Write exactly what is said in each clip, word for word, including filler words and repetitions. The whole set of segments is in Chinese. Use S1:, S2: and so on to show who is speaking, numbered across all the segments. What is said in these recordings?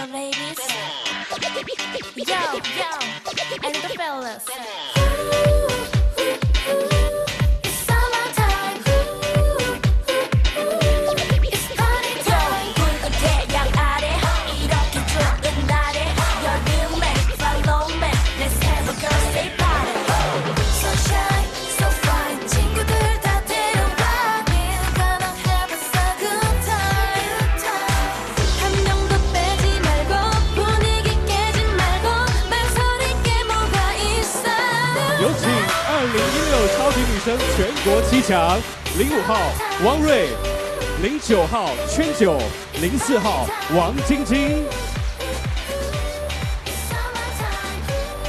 S1: the ladies. Yo, yo, and the fellas. It's summer time. It's party time. 붉은 태양 아래 이렇게 좋은 날에 여름에 follow me. Let's have a girls' day party. Sunshine, so fine. 친구들 다 데려와. We're gonna have a so good time. 한 명도 빼지 말고 분위기 깨지 말고 망설일 게 뭐가 있어.
S2: 有请二零一六超级女声全国七强，零五号汪瑞，零九号圈九，零四号王晶晶。
S1: It's summer time.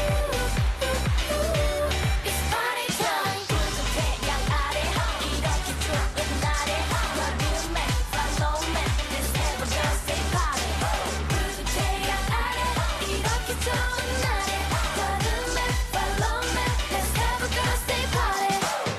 S1: It's party time. 붉은 태양 아래 이렇게 좋은 날에 여름에 follow me. Let's have a girls' day party. 붉은 태양 아래 이렇게 좋은 날에 여름에 follow me. Let's have a girls' day party.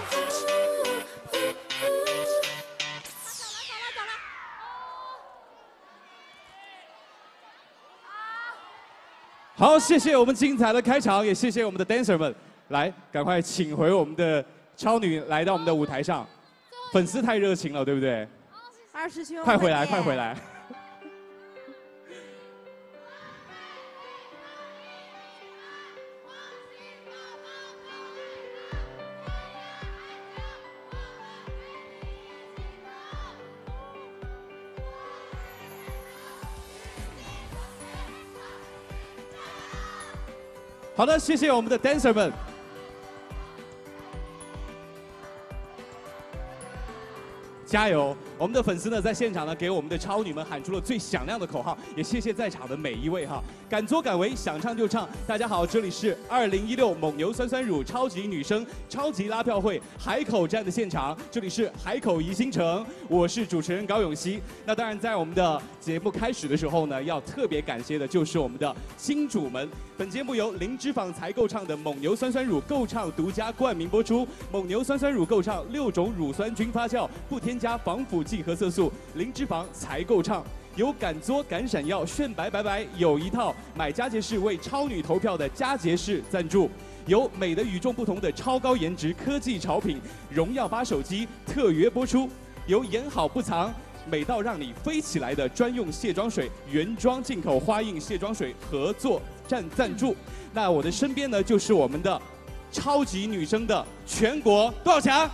S2: 好，谢谢我们精彩的开场，也谢谢我们的 dancer 们。来，赶快请回我们的超女来到我们的舞台上。粉丝太热情了，对不对？
S3: 二师兄，
S2: 快回来，快回来！好的，谢谢我们的 dancer 们。加油！我们的粉丝呢，在现场呢，给我们的超女们喊出了最响亮的口号，也谢谢在场的每一位哈，敢作敢为，想唱就唱。大家好，这里是二零一六蒙牛酸酸乳超级女声超级拉票会海口站的现场，这里是海口宜兴城，我是主持人高永熙。那当然，在我们的节目开始的时候呢，要特别感谢的就是我们的金主们。本节目由零脂肪才够唱的蒙牛酸酸乳够唱独家冠名播出。蒙牛酸酸乳够唱六种乳酸菌发酵，不添加防腐剂和色素，零脂肪才够唱。有敢作敢闪耀炫白白白有一套，买佳洁士为超女投票的佳洁士赞助。有美的与众不同的超高颜值科技潮品荣耀八手机特约播出。有演好不藏。美到让你飞起来的专用卸妆水，原装进口花印卸妆水合作站赞助。那我的身边呢，就是我们的超级女声的全国多少强？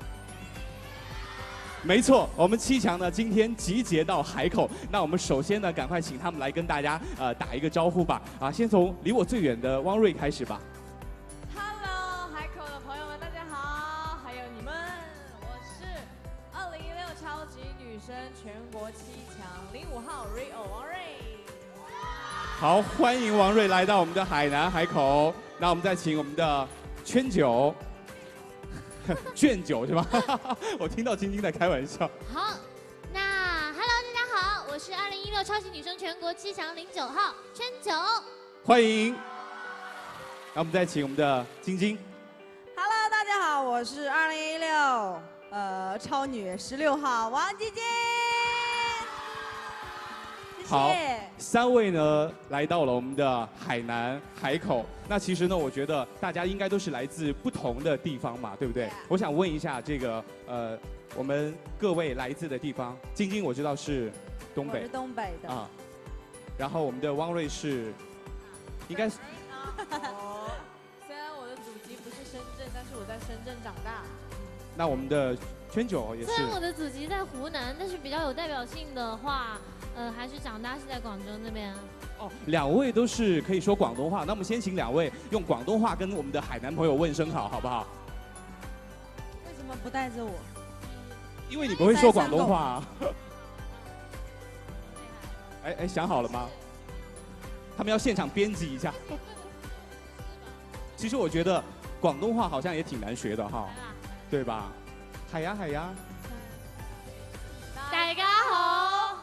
S2: 没错，我们七强呢今天集结到海口。那我们首先呢，赶快请他们来跟大家呃打一个招呼吧。啊，先从离我最远的汪瑞开始吧。
S3: Hello， 海口的朋友们，大家好，还有你们，我是二零一六超级女声全国七强零五号 Rio 王瑞。
S2: 好，欢迎王瑞来到我们的海南海口。那我们再请我们的圈九。卷九是吧？我听到晶晶在开玩笑。
S4: 好，那 Hello 大家好，我是二零一六超级女声全国七强零九号圈九，
S2: 欢迎。那我们再请我们的晶晶。
S3: Hello， 大家好，我是二零一六呃超女十六号王晶晶。
S2: 好，三位呢来到了我们的海南海口。那其实呢，我觉得大家应该都是来自不同的地方嘛，对不对？ Yeah. 我想问一下，这个呃，我们各位来自的地方，晶晶我知道是东北，
S3: 我是东北的啊。
S2: 然后我们的汪瑞是，应该是。
S3: 哦，虽然我的祖籍不是深圳，但是我在深圳长大。
S2: 那我们的圈九也是。
S4: 虽然我的祖籍在湖南，但是比较有代表性的话。呃，还是长大是在广州那边。
S2: 哦，两位都是可以说广东话，那我们先请两位用广东话跟我们的海南朋友问声好，好不好？
S3: 为什么不带着我？
S2: 因为你不会说广东话啊。哎哎，想好了吗？他们要现场编辑一下。其实我觉得广东话好像也挺难学的哈，对吧？海呀海呀。
S4: 大家好。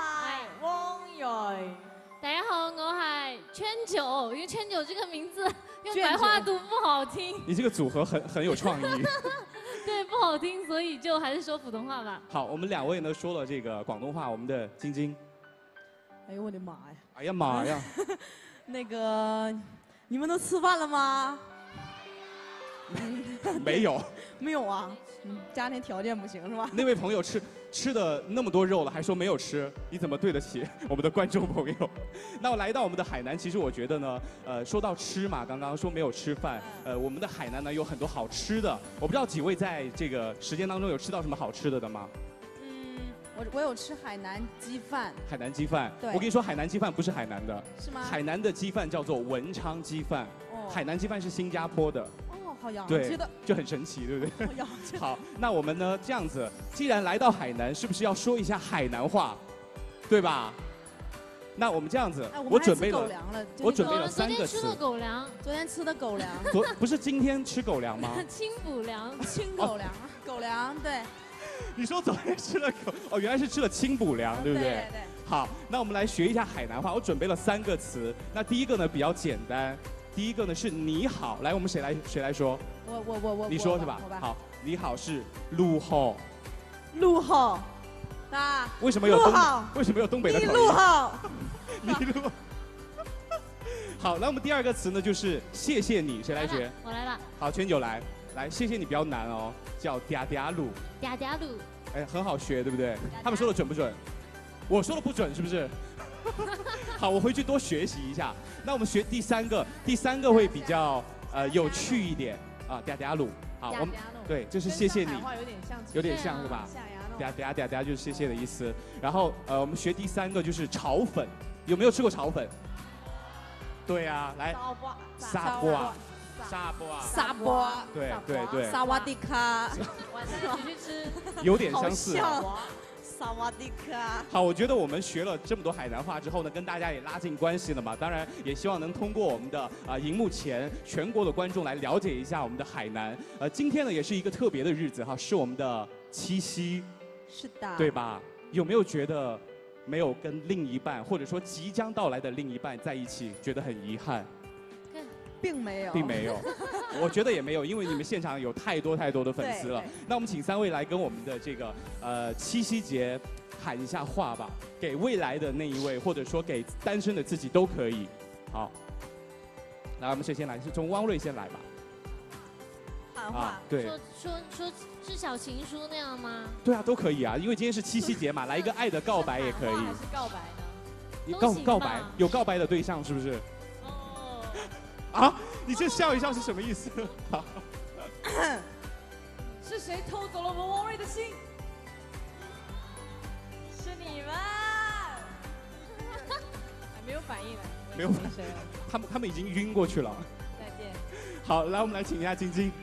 S3: 大
S4: 家好，我係圈九，因為圈九這個名字用白話讀不好聽。
S2: 你這個組合很很有創意。
S4: 對，不好聽，所以就還是說普通話吧。
S2: 好，我們兩位呢說了這個廣東話，我們的晶晶。
S5: 哎呦我的妈呀！
S2: 哎呀妈呀！
S5: 那个，你们都吃饭了吗？
S2: 没有。
S5: 没有啊，嗯，家庭条件不行是吧？
S2: 那位朋友吃吃的那么多肉了，还说没有吃，你怎么对得起我们的观众朋友？那我来到我们的海南，其实我觉得呢，呃，说到吃嘛，刚刚说没有吃饭，呃，我们的海南呢有很多好吃的，我不知道几位在这个时间当中有吃到什么好吃的的吗？
S5: 嗯，我我有吃海南鸡饭。
S2: 海南鸡饭，
S5: 对
S2: 我跟你说，海南鸡饭不是海南的，
S5: 是吗？
S2: 海南的鸡饭叫做文昌鸡饭，
S5: 哦
S2: 海南鸡饭是新加坡的。
S5: 哦，好洋
S2: 对
S5: 气的，
S2: 就很神奇，对不对？
S5: 好洋气。
S2: 好，那我们呢这样子，既然来到海南，是不是要说一下海南话，对吧？那我们这样子，
S5: 哎，我
S2: 我
S5: 们还吃
S2: 准备了，
S5: 狗粮了。
S2: 我准备
S4: 我们昨
S2: 了三个词
S4: 天吃的。狗粮，
S5: 昨天吃的狗粮，
S2: 昨不是今天吃狗粮吗？
S4: 清补粮。
S5: 清狗粮，狗粮对。
S2: 你说昨天吃了狗，哦，原来是吃了清补粮，对不对？
S5: 对对。
S2: 好，那我们来学一下海南话。我准备了三个词，那第一个呢比较简单，第一个呢是你好，来，我们谁来谁来说？
S5: 我我我我。
S2: 你说是吧？
S5: 我吧。
S2: 好，你好是路后。
S5: 路好。啊。
S2: 为什么有东
S5: 路好？
S2: 为什么有东北的口音？
S5: 你路好。
S2: 你路。好，那我们第二个词呢就是谢谢你，谁来学？
S4: 我来了。
S2: 好，圈九来，来，谢谢你比较难哦，叫嗲嗲鲁。
S4: 嗲嗲鲁。
S2: 哎，很好学，对不对？他们说的准不准？我说的不准，是不是？好，我回去多学习一下。那我们学第三个，第三个会比较呃有趣一点啊，嗲嗲鲁。好，我们对，就是谢谢你，
S3: 有点像，
S2: 有点像是吧？嗲嗲嗲嗲就是谢谢的意思。然后呃，我们学第三个就是炒粉，有没有吃过炒粉？对呀，来，沙瓜，沙瓜，
S5: 沙波。
S2: 对对对，
S5: 萨瓦迪卡。
S3: 晚上一起去吃，
S2: 有点相似。
S5: 萨瓦迪卡。
S2: 好，我觉得我们学了这么多海南话之后呢，跟大家也拉近关系了嘛。当然，也希望能通过我们的啊荧幕前全国的观众来了解一下我们的海南。呃，今天呢也是一个特别的日子哈，是我们的七夕，
S5: 是的。
S2: 对吧？有没有觉得没有跟另一半，或者说即将到来的另一半在一起，觉得很遗憾？
S5: 并没有，
S2: 并没有，我觉得也没有，因为你们现场有太多太多的粉丝了。那我们请三位来跟我们的这个呃七夕节喊一下话吧，给未来的那一位，或者说给单身的自己都可以。好，来，我们谁先来？是从汪瑞先来吧。
S5: 喊话。
S2: 啊，对。
S4: 说说说是小情书那样吗？
S2: 对啊，都可以啊，因为今天是七夕节嘛，来一个爱的告白也可以。
S3: 还是告白呢？
S2: 你告告白有告白的对象是不是？啊！你这笑一笑是什么意思？
S3: 是谁偷走了我们汪瑞的心？是你们！没有反应了，
S2: 没有反应，他们他们已经晕过去了。
S3: 再见。
S2: 好，来我们来请一下晶晶。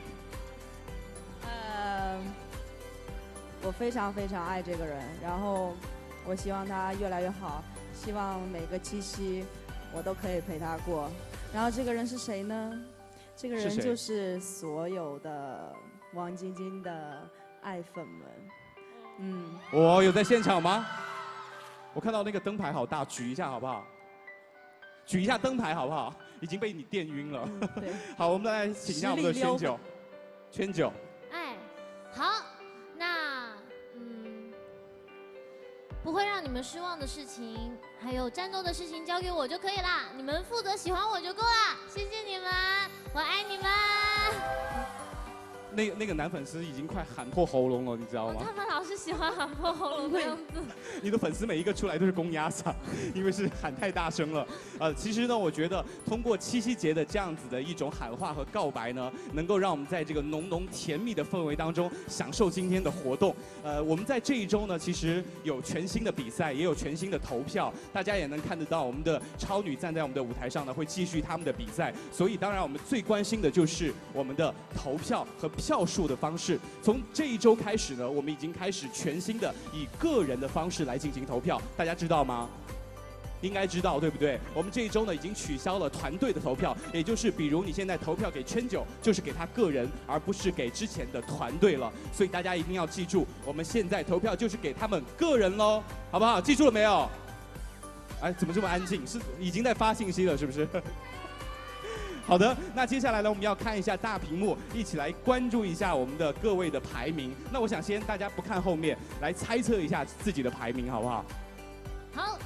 S5: 呃，我非常非常爱这个人，然后我希望他越来越好，希望每个七夕我都可以陪他过。然后这个人是谁呢？这个人就是所有的王晶晶的爱粉们。嗯，
S2: 我有在现场吗？我看到那个灯牌好大，举一下好不好？举一下灯牌好不好？已经被你电晕了。
S5: 嗯、对。
S2: 好，我们来请一下我们的圈九。圈九。
S4: 哎，好，那嗯，不会让你们失望的事情，还有战斗的事情交给我就可以啦。你们负责喜欢我就够啦。谢谢你们，我爱你们。
S2: 那那个男粉丝已经快喊破喉咙了，你知道吗？
S4: 他们老是喜欢喊破喉咙的样子。
S2: 你的粉丝每一个出来都是公鸭嗓，因为是喊太大声了。呃，其实呢，我觉得通过七夕节的这样子的一种喊话和告白呢，能够让我们在这个浓浓甜蜜的氛围当中享受今天的活动。呃，我们在这一周呢，其实有全新的比赛，也有全新的投票，大家也能看得到我们的超女站在我们的舞台上呢，会继续他们的比赛。所以，当然我们最关心的就是我们的投票和票数的方式。从这一周开始呢，我们已经开始全新的以个人的方式来进行投票，大家知道吗？应该知道，对不对？我们这一周呢已经取消了团队的投票，也就是比如你现在投票给圈九，就是给他个人，而不是给之前的团队了。所以大家一定要记住，我们现在投票就是给他们个人喽，好不好？记住了没有？哎，怎么这么安静？是已经在发信息了，是不是？好的，那接下来呢，我们要看一下大屏幕，一起来关注一下我们的各位的排名。那我想先大家不看后面，来猜测一下自己的排名，好不好？
S4: 好。
S2: 你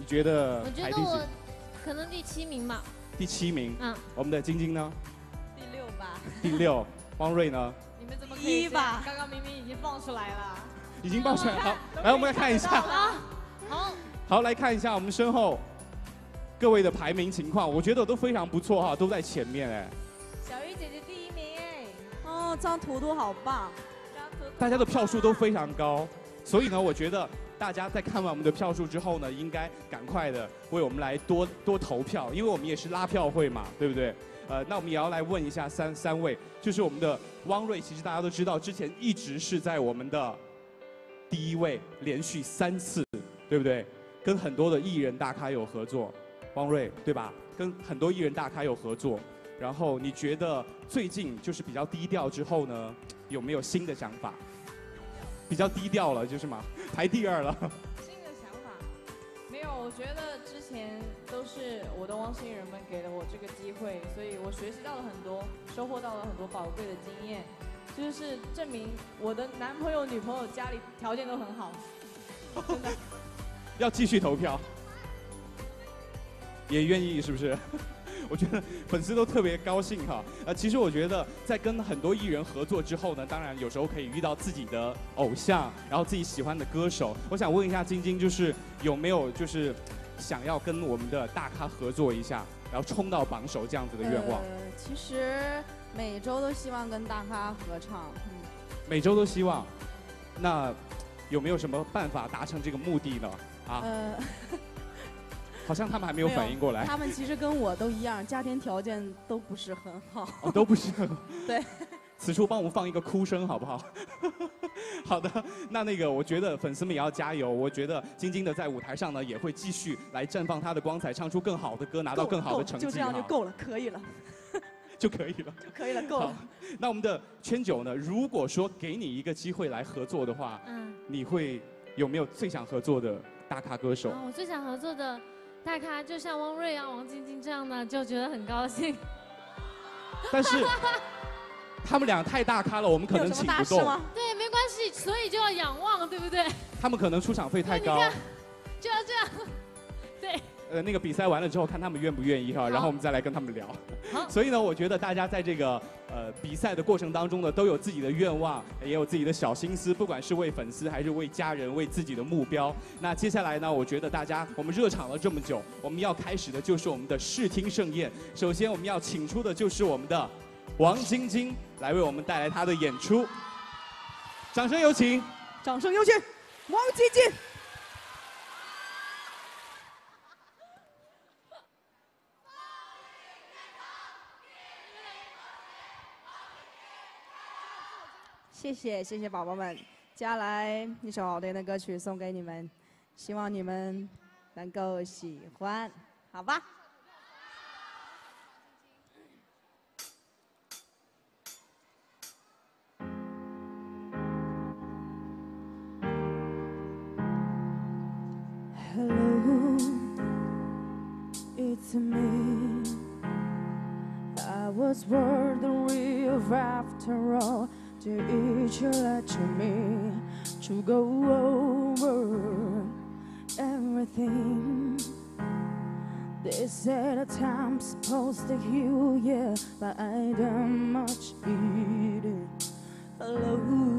S2: 觉得
S4: 我觉
S2: 排第几
S4: 得我可能第七名吧。
S2: 第七名。
S4: 嗯，
S2: 我们的晶晶呢？
S3: 第六吧。
S2: 第六。汪瑞呢？
S3: 你们怎么可以
S5: 一吧？
S3: 刚刚明明已经放出来了。
S2: 已经报出来。好，来我们来看一下。
S4: 好，
S2: 好，来看一下我们身后各位的排名情况，我觉得都非常不错哈，都在前面哎。
S3: 小鱼姐姐第一名哎。
S5: 哦，这张图图好棒，
S3: 这张图图
S2: 大家的票数都非常高，所以呢，我觉得大家在看完我们的票数之后呢，应该赶快的为我们来多多投票，因为我们也是拉票会嘛，对不对？呃，那我们也要来问一下三三位，就是我们的汪瑞，其实大家都知道，之前一直是在我们的第一位，连续三次，对不对？跟很多的艺人大咖有合作，汪瑞对吧？跟很多艺人大咖有合作，然后你觉得最近就是比较低调之后呢，有没有新的想法？比较低调了，就是嘛，排第二了。
S3: 新的想法没有，我觉得之前都是我的汪星人们给了我这个机会，所以我学习到了很多，收获到了很多宝贵的经验，就是证明我的男朋友、女朋友家里条件都很好，真的。
S2: 要继续投票，也愿意是不是？我觉得粉丝都特别高兴哈。呃，其实我觉得在跟很多艺人合作之后呢，当然有时候可以遇到自己的偶像，然后自己喜欢的歌手。我想问一下晶晶，就是有没有就是想要跟我们的大咖合作一下，然后冲到榜首这样子的愿望？
S5: 呃，其实每周都希望跟大咖合唱，嗯，
S2: 每周都希望。那有没有什么办法达成这个目的呢？啊？
S5: 呃。
S2: 好像他们还没有反应过来。
S5: 他们其实跟我都一样，家庭条件都不是很好。
S2: 哦，都不是很好。
S5: 对。
S2: 此处帮我们放一个哭声好不好？好的，那那个我觉得粉丝们也要加油。我觉得晶晶的在舞台上呢，也会继续来绽放她的光彩，唱出更好的歌，拿到更好的成绩。
S5: 就这样就够了，可以了。
S2: 就可以了。
S5: 就可以了，够了。
S2: 那我们的圈九呢？如果说给你一个机会来合作的话，嗯，你会有没有最想合作的大咖歌手？
S4: 哦，我最想合作的。大咖就像汪瑞啊、王晶晶这样的，就觉得很高兴。
S2: 但是他们俩太大咖了，我们可能请不动。
S4: 对，没关系，所以就要仰望，对不对？
S2: 他们可能出场费太高。
S4: 就要这样，对。
S2: 呃，那个比赛完了之后，看他们愿不愿意哈，然后我们再来跟他们聊。好。所以呢，我觉得大家在这个呃比赛的过程当中呢，都有自己的愿望，也有自己的小心思，不管是为粉丝还是为家人，为自己的目标。那接下来呢，我觉得大家我们热场了这么久，我们要开始的就是我们的视听盛宴。首先我们要请出的就是我们的王晶晶，来为我们带来她的演出。掌声有请！
S5: 掌声有请王晶晶。谢谢谢谢宝宝们，接下来一首好听的歌曲送给你们，希望你们能够喜欢，好吧？Hello, it's me. I was worthy of after all. To each you let to me to go over everything. They said that I'm supposed to heal, yeah, but I don't much need it. Hello,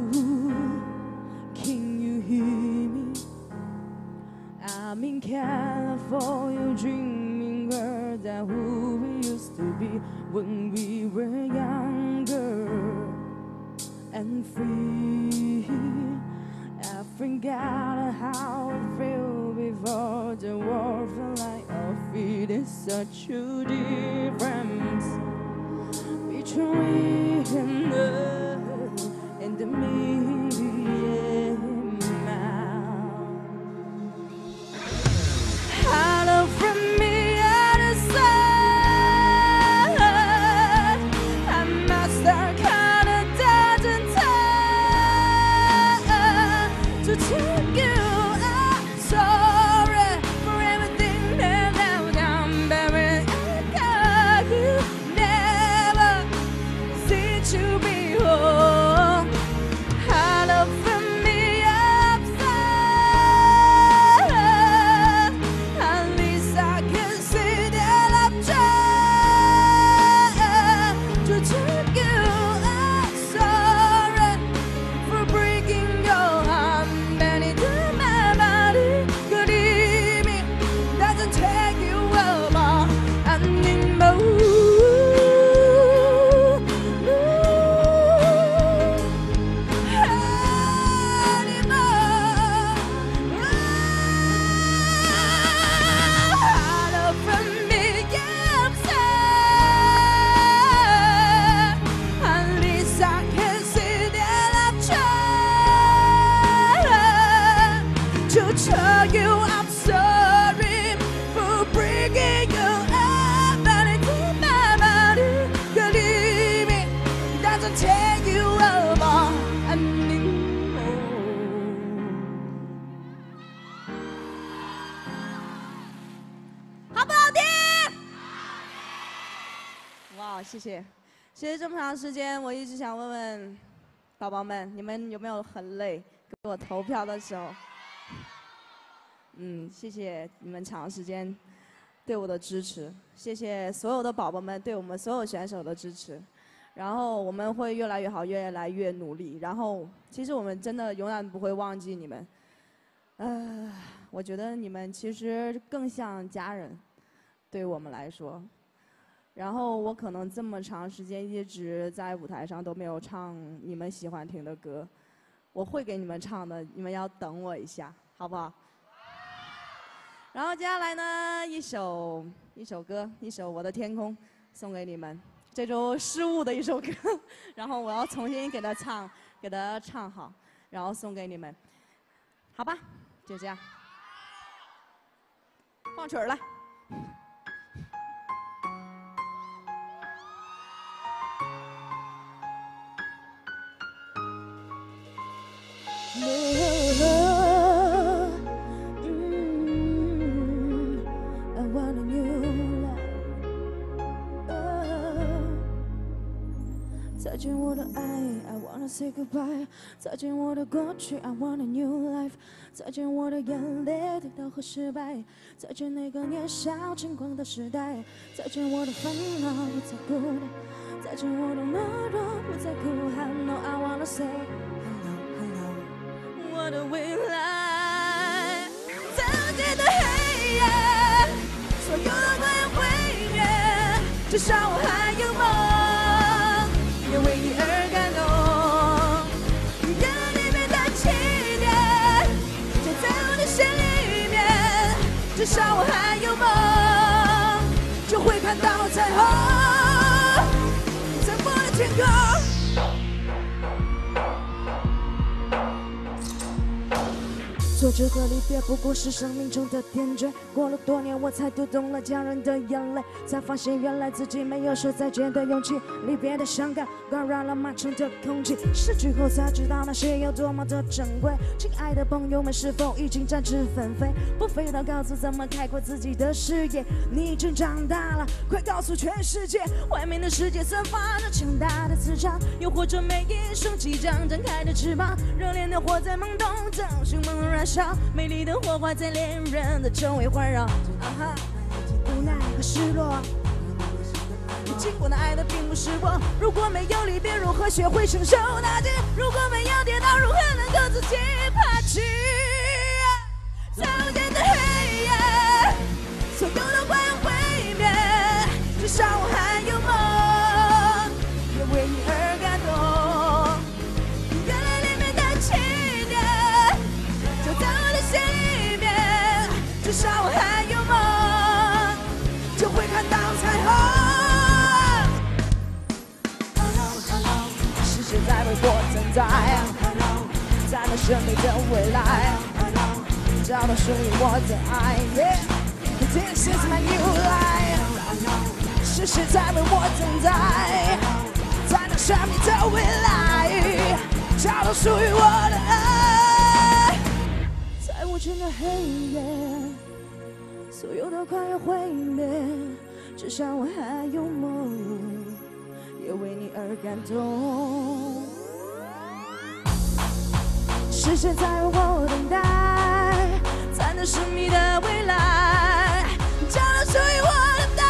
S5: can you hear me? I'm in California dreaming, girl, that who we used to be when we were younger and free. I forgot how it felt before the world felt like our feet. Is such a difference between us and the me. Hello from me other side. I must have kind of dozen time to take you. I'm sorry for everything that I've done, baby. I got you never see 好，谢谢。其实这么长时间，我一直想问问宝宝们，你们有没有很累？给我投票的时候，嗯，谢谢你们长时间对我的支持，谢谢所有的宝宝们对我们所有选手的支持。然后我们会越来越好，越来越努力。然后其实我们真的永远不会忘记你们。呃，我觉得你们其实更像家人，对我们来说。然后我可能这么长时间一直在舞台上都没有唱你们喜欢听的歌，我会给你们唱的，你们要等我一下，好不好？然后接下来呢，一首一首歌，一首《我的天空》送给你们，这周失误的一首歌，然后我要重新给它唱，给它唱好，然后送给你们，好吧？就这样，放曲儿来。
S6: 再见我的爱 I wanna say goodbye 再见我的过去 I want a new life 再见我的眼泪跌倒和失败再见那个年少轻狂的时代再见我的烦恼不再孤单再见我的懦弱不再哭喊 No I wanna say hello hello 我的未来再见的黑夜所有的快要毁灭至少我还有梦也为你而感动，眼里面的起点，就在我的心里面。至少我还有梦，就会看到彩虹，在我的天空。挫折和离别不过是生命中的点缀，过了多年我才读懂了家人的眼泪，才发现原来自己没有说再见的勇气，离别的伤感感染了满城的空气，失去后才知道那些有多么的珍贵。亲爱的朋友们是否已经展翅纷飞，不飞到高处怎么开阔自己的视野，你已经长大了，快告诉全世界，外面的世界散发着强大的磁场，又或者每一生即将展开的翅膀，热烈的火在萌动中凶猛燃烧，美丽的火花在恋人的周围环绕，啊哈，无奈和失落。尽管爱的并不是我，如果没有离别，如何学会承受打击？如果没有跌倒，如何能够自己爬起？在无尽的黑夜，所有都快要毁灭，至少我还有梦，也为你而感动。眼泪里面的起点，就在我的心里面，至少我还有梦，就会看到彩虹。世界在为我等待，在那神秘的未来，找到属于我的爱。This is my new life。世界在为我等待，在那神秘的未来，找到属于我的爱。在无尽的黑夜，所有都快要毁灭，至少我还有梦，也为你而感动。时间在为我等待，在那神秘的未来，找到属于我的爱。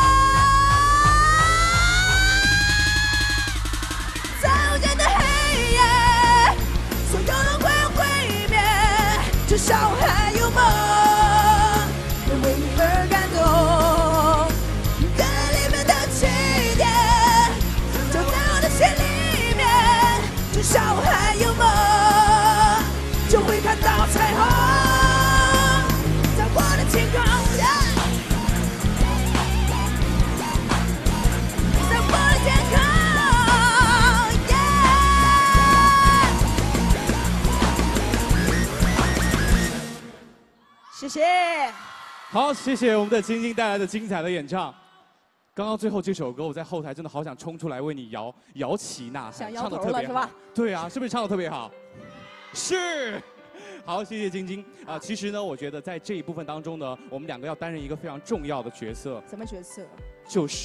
S6: 在无尽的黑夜，所有都快要毁灭，至少我还有梦，也为你而感动。眼里面的起点，就在我的心里面，至少我还有梦，就会看到彩虹，在我的天空，在我的天空，谢谢。
S2: 好，谢谢我们的晶晶带来的精彩的演唱。刚刚最后这首歌，我在后台真的好想冲出来为你摇摇旗呐喊，
S5: 想摇
S2: 唱的
S5: 头
S2: 特别好
S5: 了是吧？
S2: 对啊，是不是唱的特别好？是。好，谢谢晶晶啊、其实呢，我觉得在这一部分当中呢，我们两个要担任一个非常重要的角色，
S5: 什么角色？
S2: 就是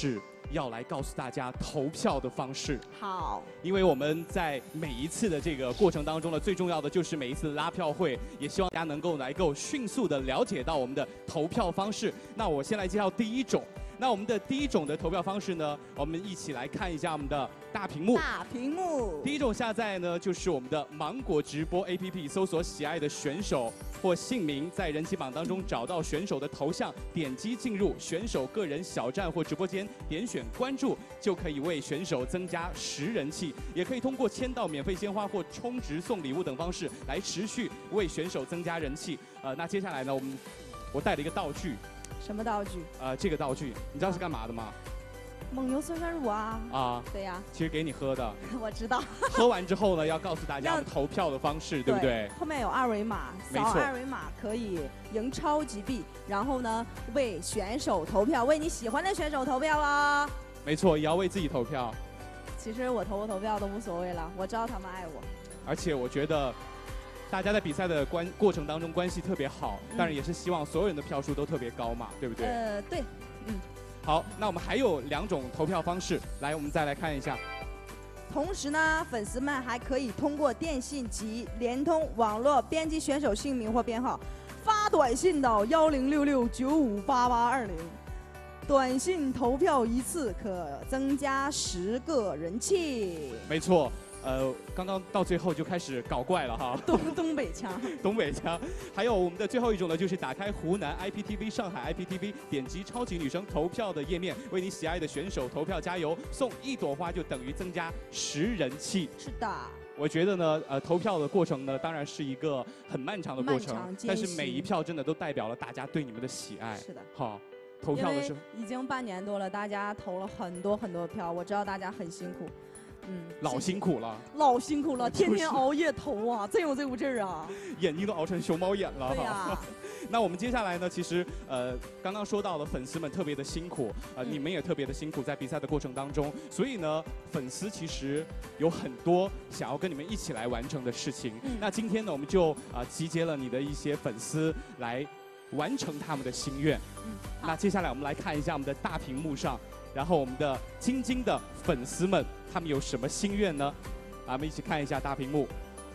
S2: 要来告诉大家投票的方式。
S5: 好，
S2: 因为我们在每一次的这个过程当中呢，最重要的就是每一次的拉票会，也希望大家能够来够迅速的了解到我们的投票方式。那我先来介绍第一种。那我们的第一种的投票方式呢，我们一起来看一下我们的大屏幕。
S5: 大屏幕。
S2: 第一种下载呢，就是我们的芒果直播 A P P， 搜索喜爱的选手或姓名，在人气榜当中找到选手的头像，点击进入选手个人小站或直播间，点选关注，就可以为选手增加十人气。也可以通过签到免费鲜花或充值送礼物等方式来持续为选手增加人气。呃，那接下来呢，我们我带了一个道具。
S5: 什么道具？
S2: 呃，这个道具你知道是干嘛的吗？
S5: 蒙牛酸酸乳啊。
S2: 啊，
S5: 对呀。
S2: 其实给你喝的。
S5: 我知道。
S2: 喝完之后呢，要告诉大家投票的方式，对不对？
S5: 后面有二维码，扫二维码可以赢超级币，然后呢为选手投票，为你喜欢的选手投票啊。
S2: 没错，也要为自己投票。
S5: 其实我投不投票都无所谓了，我知道他们爱我。
S2: 而且我觉得。大家在比赛的关过程当中关系特别好，当然也是希望所有人的票数都特别高嘛，对不对？
S5: 呃，对，嗯。
S2: 好，那我们还有两种投票方式，来，我们再来看一下。
S5: 同时呢，粉丝们还可以通过电信及联通网络编辑选手姓名或编号，发短信到幺零六六九五八八二零，短信投票一次可增加十个人气。
S2: 没错。呃，刚刚到最后就开始搞怪了哈，
S5: 东东北腔，
S2: 东北腔。还有我们的最后一种呢，就是打开湖南 I P T V、上海 I P T V， 点击超级女声投票的页面，为你喜爱的选手投票加油，送一朵花就等于增加十人气。
S5: 是的。
S2: 我觉得呢，呃，投票的过程呢，当然是一个很漫长的过程，但是每一票真的都代表了大家对你们的喜爱。
S5: 是的。
S2: 好。投票的时候
S5: 已经半年多了，大家投了很多很多票，我知道大家很辛苦。嗯，
S2: 老辛苦了，
S5: 老辛苦了，天天熬夜投啊，真有这股劲儿啊，
S2: 眼睛都熬成熊猫眼了。
S5: 对呀。
S2: 那我们接下来呢，其实呃，刚刚说到了粉丝们特别的辛苦，呃，嗯、你们也特别的辛苦在比赛的过程当中，所以呢，粉丝其实有很多想要跟你们一起来完成的事情。嗯、那今天呢，我们就啊、呃、集结了你的一些粉丝来完成他们的心愿。嗯。那接下来我们来看一下我们的大屏幕上。然后我们的晶晶的粉丝们，他们有什么心愿呢？啊，我们一起看一下大屏幕。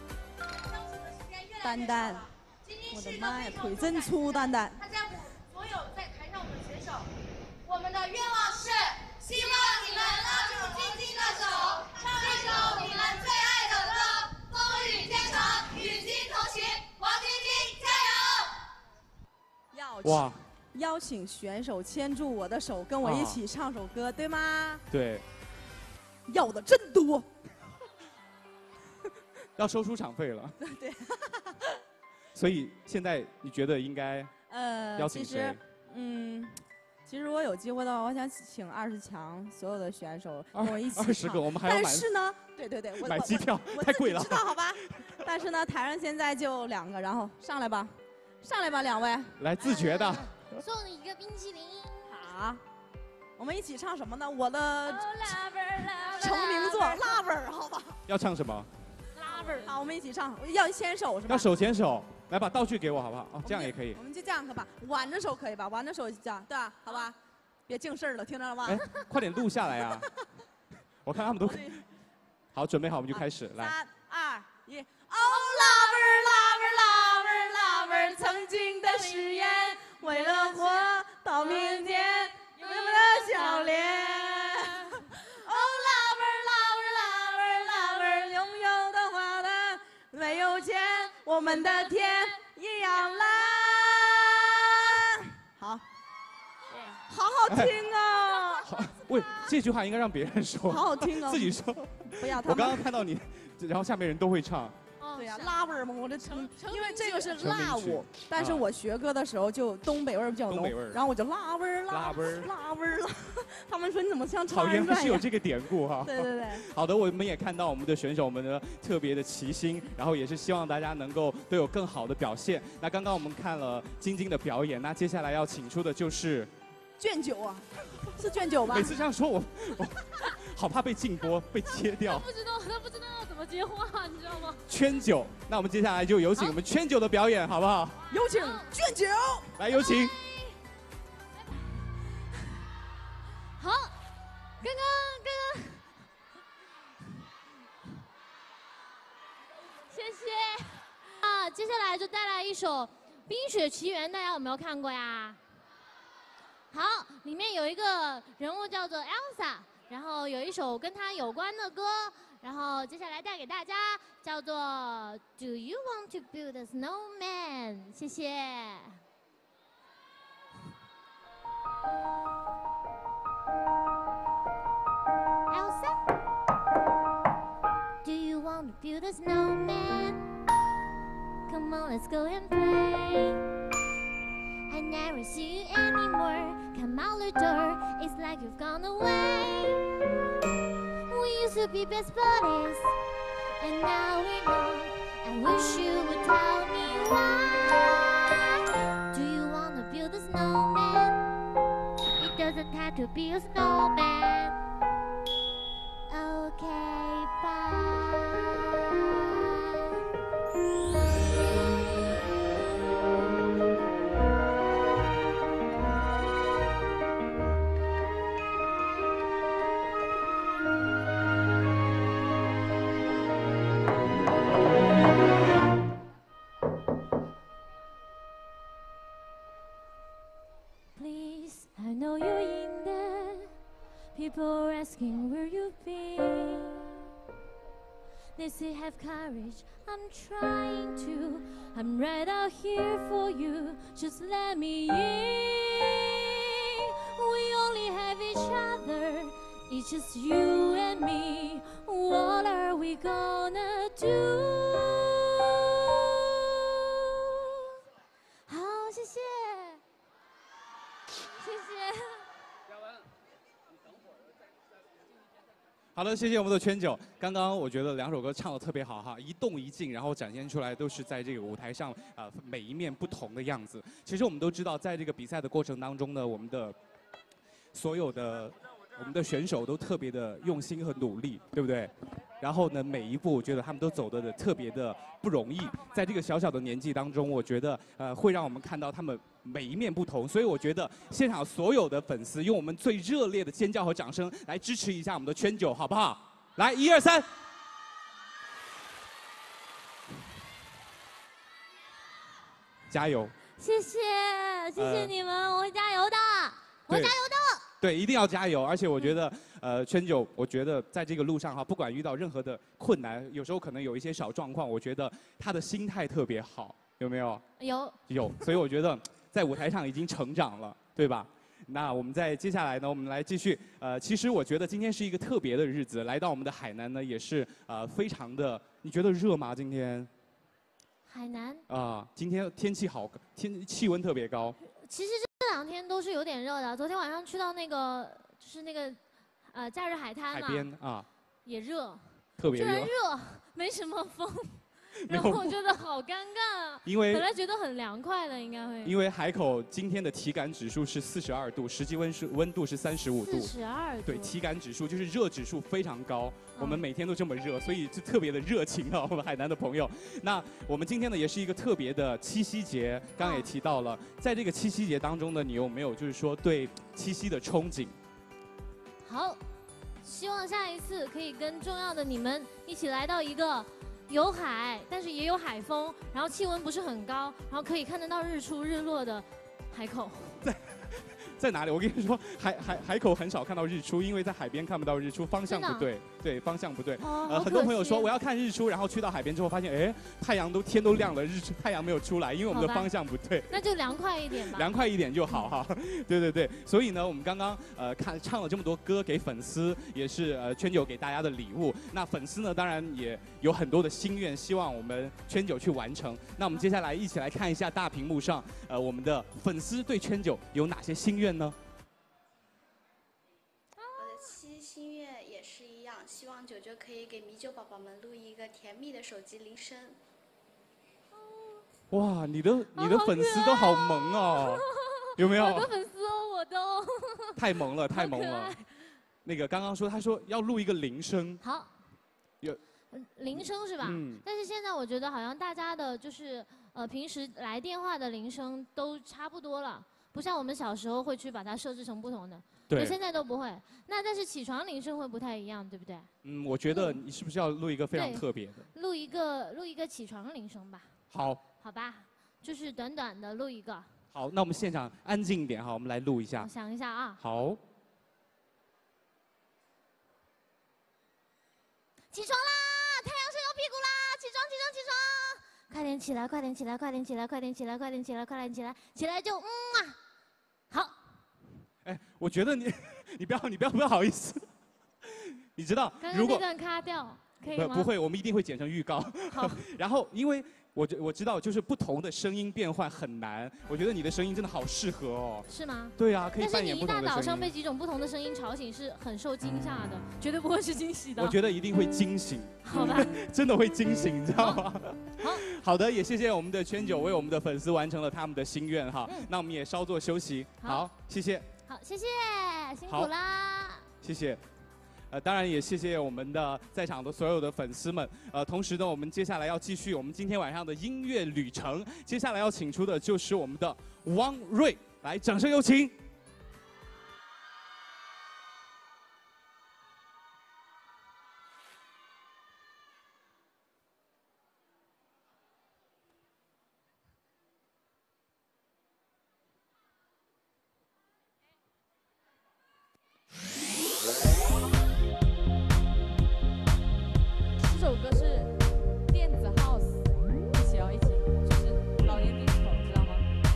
S5: 丹丹，我的妈呀，腿真粗，丹丹。
S7: 大家所有在台上我们的选手，我们的愿望是希望你们拉住晶晶的手，唱一首你们最爱的歌，风雨兼程，与君同行。王晶晶，加油！
S5: 要哇。邀请选手牵住我的手，跟我一起唱首歌，啊、对吗？
S2: 对。
S5: 要的真多。
S2: 要收出场费了。
S5: 对。
S2: 所以现在你觉得应该呃邀请谁？
S5: 嗯，其实如果有机会的话，我想请二十强所有的选手跟我一起唱。
S2: 二十个，我们还要买。
S5: 但是呢，对对对，我
S2: 买机票太贵了。
S5: 知道好吧？但是呢，台上现在就两个，然后上来吧，上来吧，两位。
S2: 来自觉的。
S4: 送你一个冰淇淋。
S5: 好，我们一起唱什么呢？我的成名作《Lover》，好吧？
S2: 要唱什么
S5: ？Lover。好，我们一起唱，要牵手是吧？
S2: 要手牵手，来把道具给我好不好？哦，这样也可以。
S5: 我们就这样可吧，挽着手可以吧？挽着手就这样，对吧？好吧？别净事儿了，听着了吗？
S2: 哎，快点录下来啊！我看他们都好，准备好我们就开始，来。
S5: 三二一 ，Oh lover lover lover lover， 曾经的誓言。为了活到明天，有没有笑脸 ？Oh lover lover lover lover， 拥有的花的没有钱，我们的天一样蓝。好，好好听啊！
S2: 好，喂，这句话应该让别人说。
S5: 好好听啊！
S2: 自己说。
S5: 不要。
S2: 我刚刚看到你，然后下面人都会唱。
S5: 对呀、啊，辣味儿嘛，我这成，因为这个是辣舞，但是我学歌的时候就东北味儿比较浓，然后我就辣味儿，
S2: 辣味儿，
S5: 辣味儿了。他们说你怎么像
S2: 好，原来是有这个典故哈。
S5: 对对对。
S2: 好的，我们也看到我们的选手们的特别的齐心，然后也是希望大家能够都有更好的表现。那刚刚我们看了晶晶的表演，那接下来要请出的就是
S5: 卷九啊，是卷九吧？
S2: 每次这样说我，我好怕被禁播，被切掉。
S4: 他不知道，他不知道要怎么接话，你知道吗？
S2: 圈九，那我们接下来就有请我们圈九的表演，好不好？
S5: 有请卷九，
S2: 来有请。
S4: 好， 接下来就带来一首《冰雪奇缘》，大家有没有看过呀？好，里面有一个人物叫做 Elsa， 然后有一首跟她有关的歌，然后接下来带给大家叫做 Do You Want to Build a Snowman？ 谢谢。Elsa， Do you want to build a snowman? Come on, let's go and play. I never see you anymore. Come out the door, it's like you've gone away. We used to be best buddies, and now we're not. I wish you would tell me why. Do you wanna build a snowman? It doesn't have to be a snowman. Okay, bye. Please, I know you're in there. People are asking where you've been. They say have courage, I'm trying to. I'm right out here for you, just let me in. We only have each other, it's just you and me. What are we gonna do? 好，谢谢，谢谢。
S2: 好的，谢谢我们的圈九。刚刚我觉得两首歌唱的特别好哈，一动一静，然后展现出来都是在这个舞台上啊、呃、每一面不同的样子。其实我们都知道，在这个比赛的过程当中呢，我们的所有的我们的选手都特别的用心和努力，对不对？然后呢，每一步我觉得他们都走得的特别的不容易，在这个小小的年纪当中，我觉得呃会让我们看到他们每一面不同，所以我觉得现场所有的粉丝用我们最热烈的尖叫和掌声来支持一下我们的圈九，好不好？来，一二三，加油！
S4: 谢谢，谢谢你们，呃、我会加油的，我会加油的。
S2: 对，一定要加油！而且我觉得，呃，圈九，我觉得在这个路上哈，不管遇到任何的困难，有时候可能有一些小状况，我觉得他的心态特别好，有没有？
S4: 有。
S2: 有，所以我觉得在舞台上已经成长了，对吧？那我们在接下来呢，我们来继续。呃，其实我觉得今天是一个特别的日子，来到我们的海南呢，也是呃非常的。你觉得热吗？今天？
S4: 海南。
S2: 啊、呃，今天天气好，天气温特别高。
S4: 其实这两天都是有点热的。昨天晚上去到那个，就是那个，呃，假日海滩嘛。
S2: 海边啊。也
S4: 热。
S2: 特别热。
S4: 居然热，没什么风。然后我觉得好尴尬啊，
S2: 因为
S4: 本来觉得很凉快的，应该会。
S2: 因为海口今天的体感指数是四十二度，实际温是温度是三十五度。
S4: 四十二度。
S2: 对，体感指数就是热指数非常高，嗯、我们每天都这么热，所以就特别的热情啊，我们海南的朋友。那我们今天呢，也是一个特别的七夕节，刚刚也提到了，在这个七夕节当中呢，你有没有就是说对七夕的憧憬？
S4: 好，希望下一次可以跟重要的你们一起来到一个。有海，但是也有海风，然后气温不是很高，然后可以看得到日出日落的海口。
S2: 在在哪里？我跟你说，海海海口很少看到日出，因为在海边看不到日出，方向不对，对，方向不对。
S4: 哦、
S2: 呃，很多朋友说我要看日出，然后去到海边之后发现，哎，太阳都天都亮了，日出太阳没有出来，因为我们的方向不对。
S4: 那就凉快一点吧。
S2: 凉快一点就好哈。对对对，所以呢，我们刚刚呃看唱了这么多歌给粉丝，也是呃圈九给大家的礼物。那粉丝呢，当然也有很多的心愿，希望我们圈九去完成。那我们接下来一起来看一下大屏幕上，呃，我们的粉丝对圈九有哪些心愿呢？
S8: 心愿也是一样，希望九九可以给米酒宝宝们录一个甜蜜的手机铃声。
S2: 哇，你的你的粉丝都好萌哦，有没有？
S4: 我的粉丝哦，我都。
S2: 太萌了，太萌了。那个刚刚说，他说要录一个铃声。
S4: 好。
S2: 有。
S4: 铃声是吧？嗯。但是现在我觉得好像大家的就是呃平时来电话的铃声都差不多了。 不像我们小时候会去把它设置成不同的。
S2: 对。
S4: 我现在都不会。那但是起床铃声会不太一样，对不对？
S2: 嗯，我觉得你是不是要录一个非常特别的？
S4: 录一个录一个起床铃声吧。
S2: 好。
S4: 好吧，就是短短的录一个。
S2: 好，那我们现场安静一点哈，我们来录一下。
S4: 我想一下啊。
S2: 好。
S4: 起床啦！太阳晒到屁股啦！起床，起床，起床！快点起来，快点起来，快点起来，快点起来，快点起来，快点起来，起来就嗯啊！好。
S2: 哎，我觉得你，你不要，你不要不要好意思。你知道，
S4: 刚刚
S2: 如果
S4: 那段卡掉，可以吗？
S2: 不不会，我们一定会剪成预告。
S4: 好。
S2: 然后，因为我我知道，就是不同的声音变换很难。我觉得你的声音真的好适合哦。
S4: 是吗？
S2: 对啊，可以
S4: 但是
S2: 扮演
S4: 你一大
S2: 不同的声音。
S4: 早上被几种不同的声音吵醒，是很受惊吓的，绝对不会是惊喜的。
S2: 我觉得一定会惊醒。
S4: 好吧。
S2: 真的会惊醒，你知道吗？
S4: 好。
S2: 好的，也谢谢我们的圈九为我们的粉丝完成了他们的心愿哈。
S4: 嗯、
S2: 那我们也稍作休息。
S4: 好，
S2: 好谢谢。
S4: 好，谢谢，辛苦啦。
S2: 谢谢。呃，当然也谢谢我们的在场的所有的粉丝们。呃，同时呢，我们接下来要继续我们今天晚上的音乐旅程。接下来要请出的就是我们的汪瑞，来，掌声有请。
S3: 这首歌是电子 house， 一起哦，一起，就是老年 disco， 知道吗？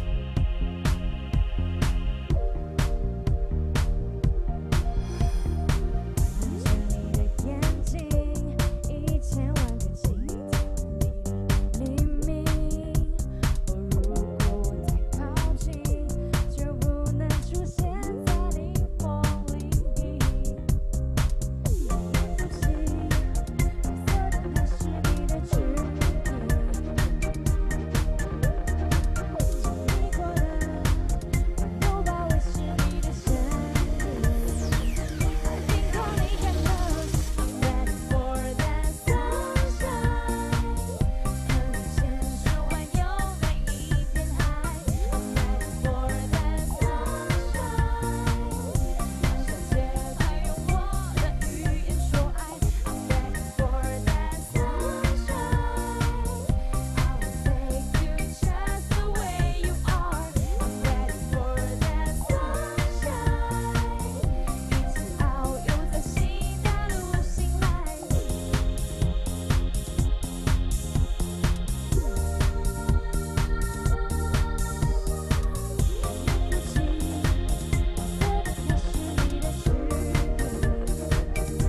S6: 你的眼睛，一千万个倾听你的秘密。我如果太靠近，就不能出现在你梦里。呼吸。还是你的距离，经历过的温柔包围是你的身体。I think only can love, I'm ready for that sunshine。和你牵手环游每一片海 ，I'm ready for that sunshine。让世界快用我的语言说爱 ，I'm ready for that sunshine。I will take you just the way you are. I'm ready for that sunshine。一起遨游在新大陆醒来。呼吸，我的还是你的距离。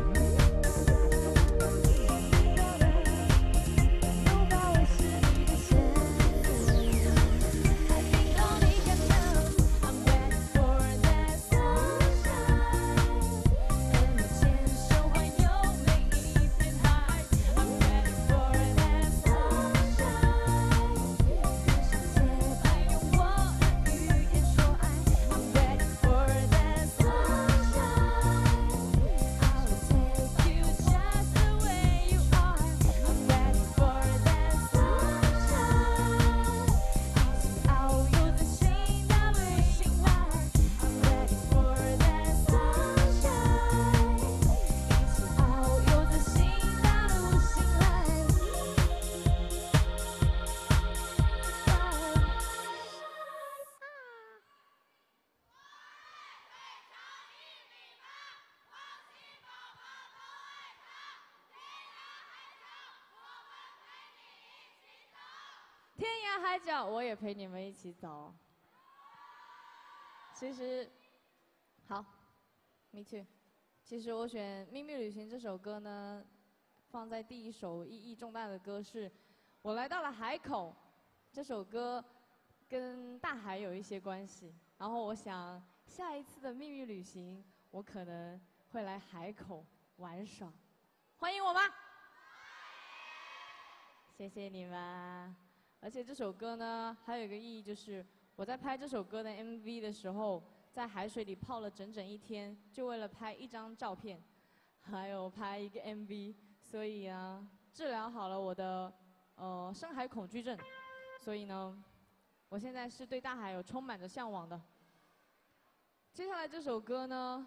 S6: 拥抱会是你的身体。I think only can love, I'm ready for that sunshine。和你牵手环游每一片海 ，I'm ready for that sunshine。让世界快用我的语言说爱 ，I'm ready for that sunshine。I will take you just the way you are. I'm ready for that sunshine。一起遨游在新大陆醒来。I'm ready for that sunshine。一起遨游在新大陆醒来。
S3: 天涯海角，我也陪你们一起走。其实，好 ，Me too。其实我选《秘密旅行》这首歌呢，放在第一首意义重大的歌是，我来到了海口。这首歌跟大海有一些关系，然后我想下一次的秘密旅行，我可能会来海口玩耍，欢迎我吗？谢谢你们。而且这首歌呢，还有一个意义，就是我在拍这首歌的 M V 的时候，在海水里泡了整整一天，就为了拍一张照片，还有拍一个 M V， 所以啊，治疗好了我的呃深海恐惧症，所以呢，我现在是对大海有充满着向往的。 接下来这首歌呢，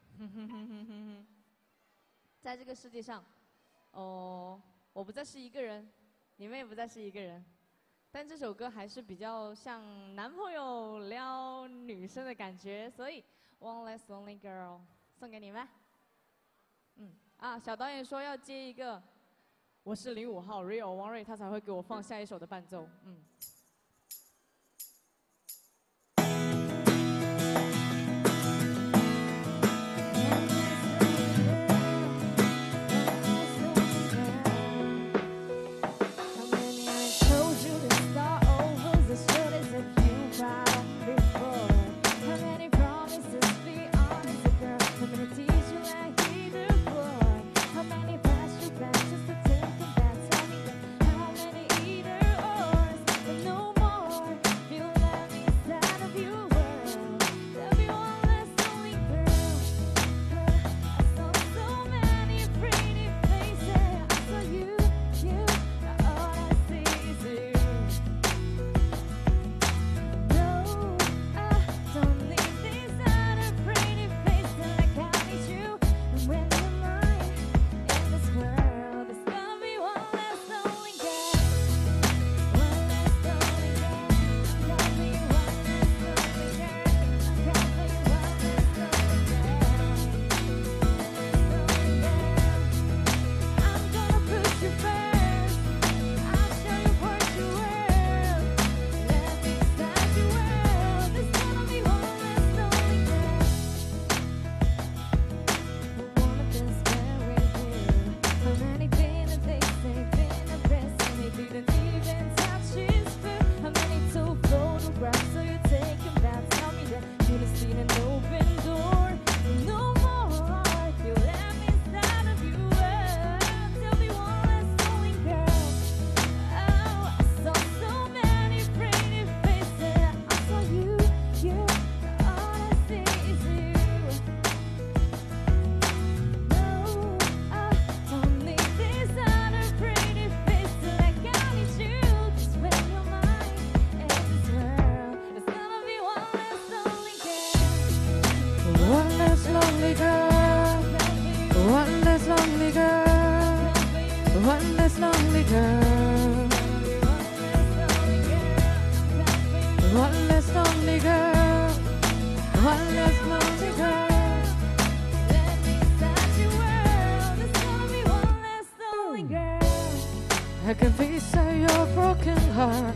S3: 在这个世界上，哦，我不再是一个人，你们也不再是一个人，但这首歌还是比较像男朋友撩女生的感觉，所以 One Less Lonely Girl 送给你们。嗯，啊，小导演说要接一个，我是零五号 Rio 王瑞，他才会给我放下一首的伴奏。嗯。
S9: I can fix your broken heart.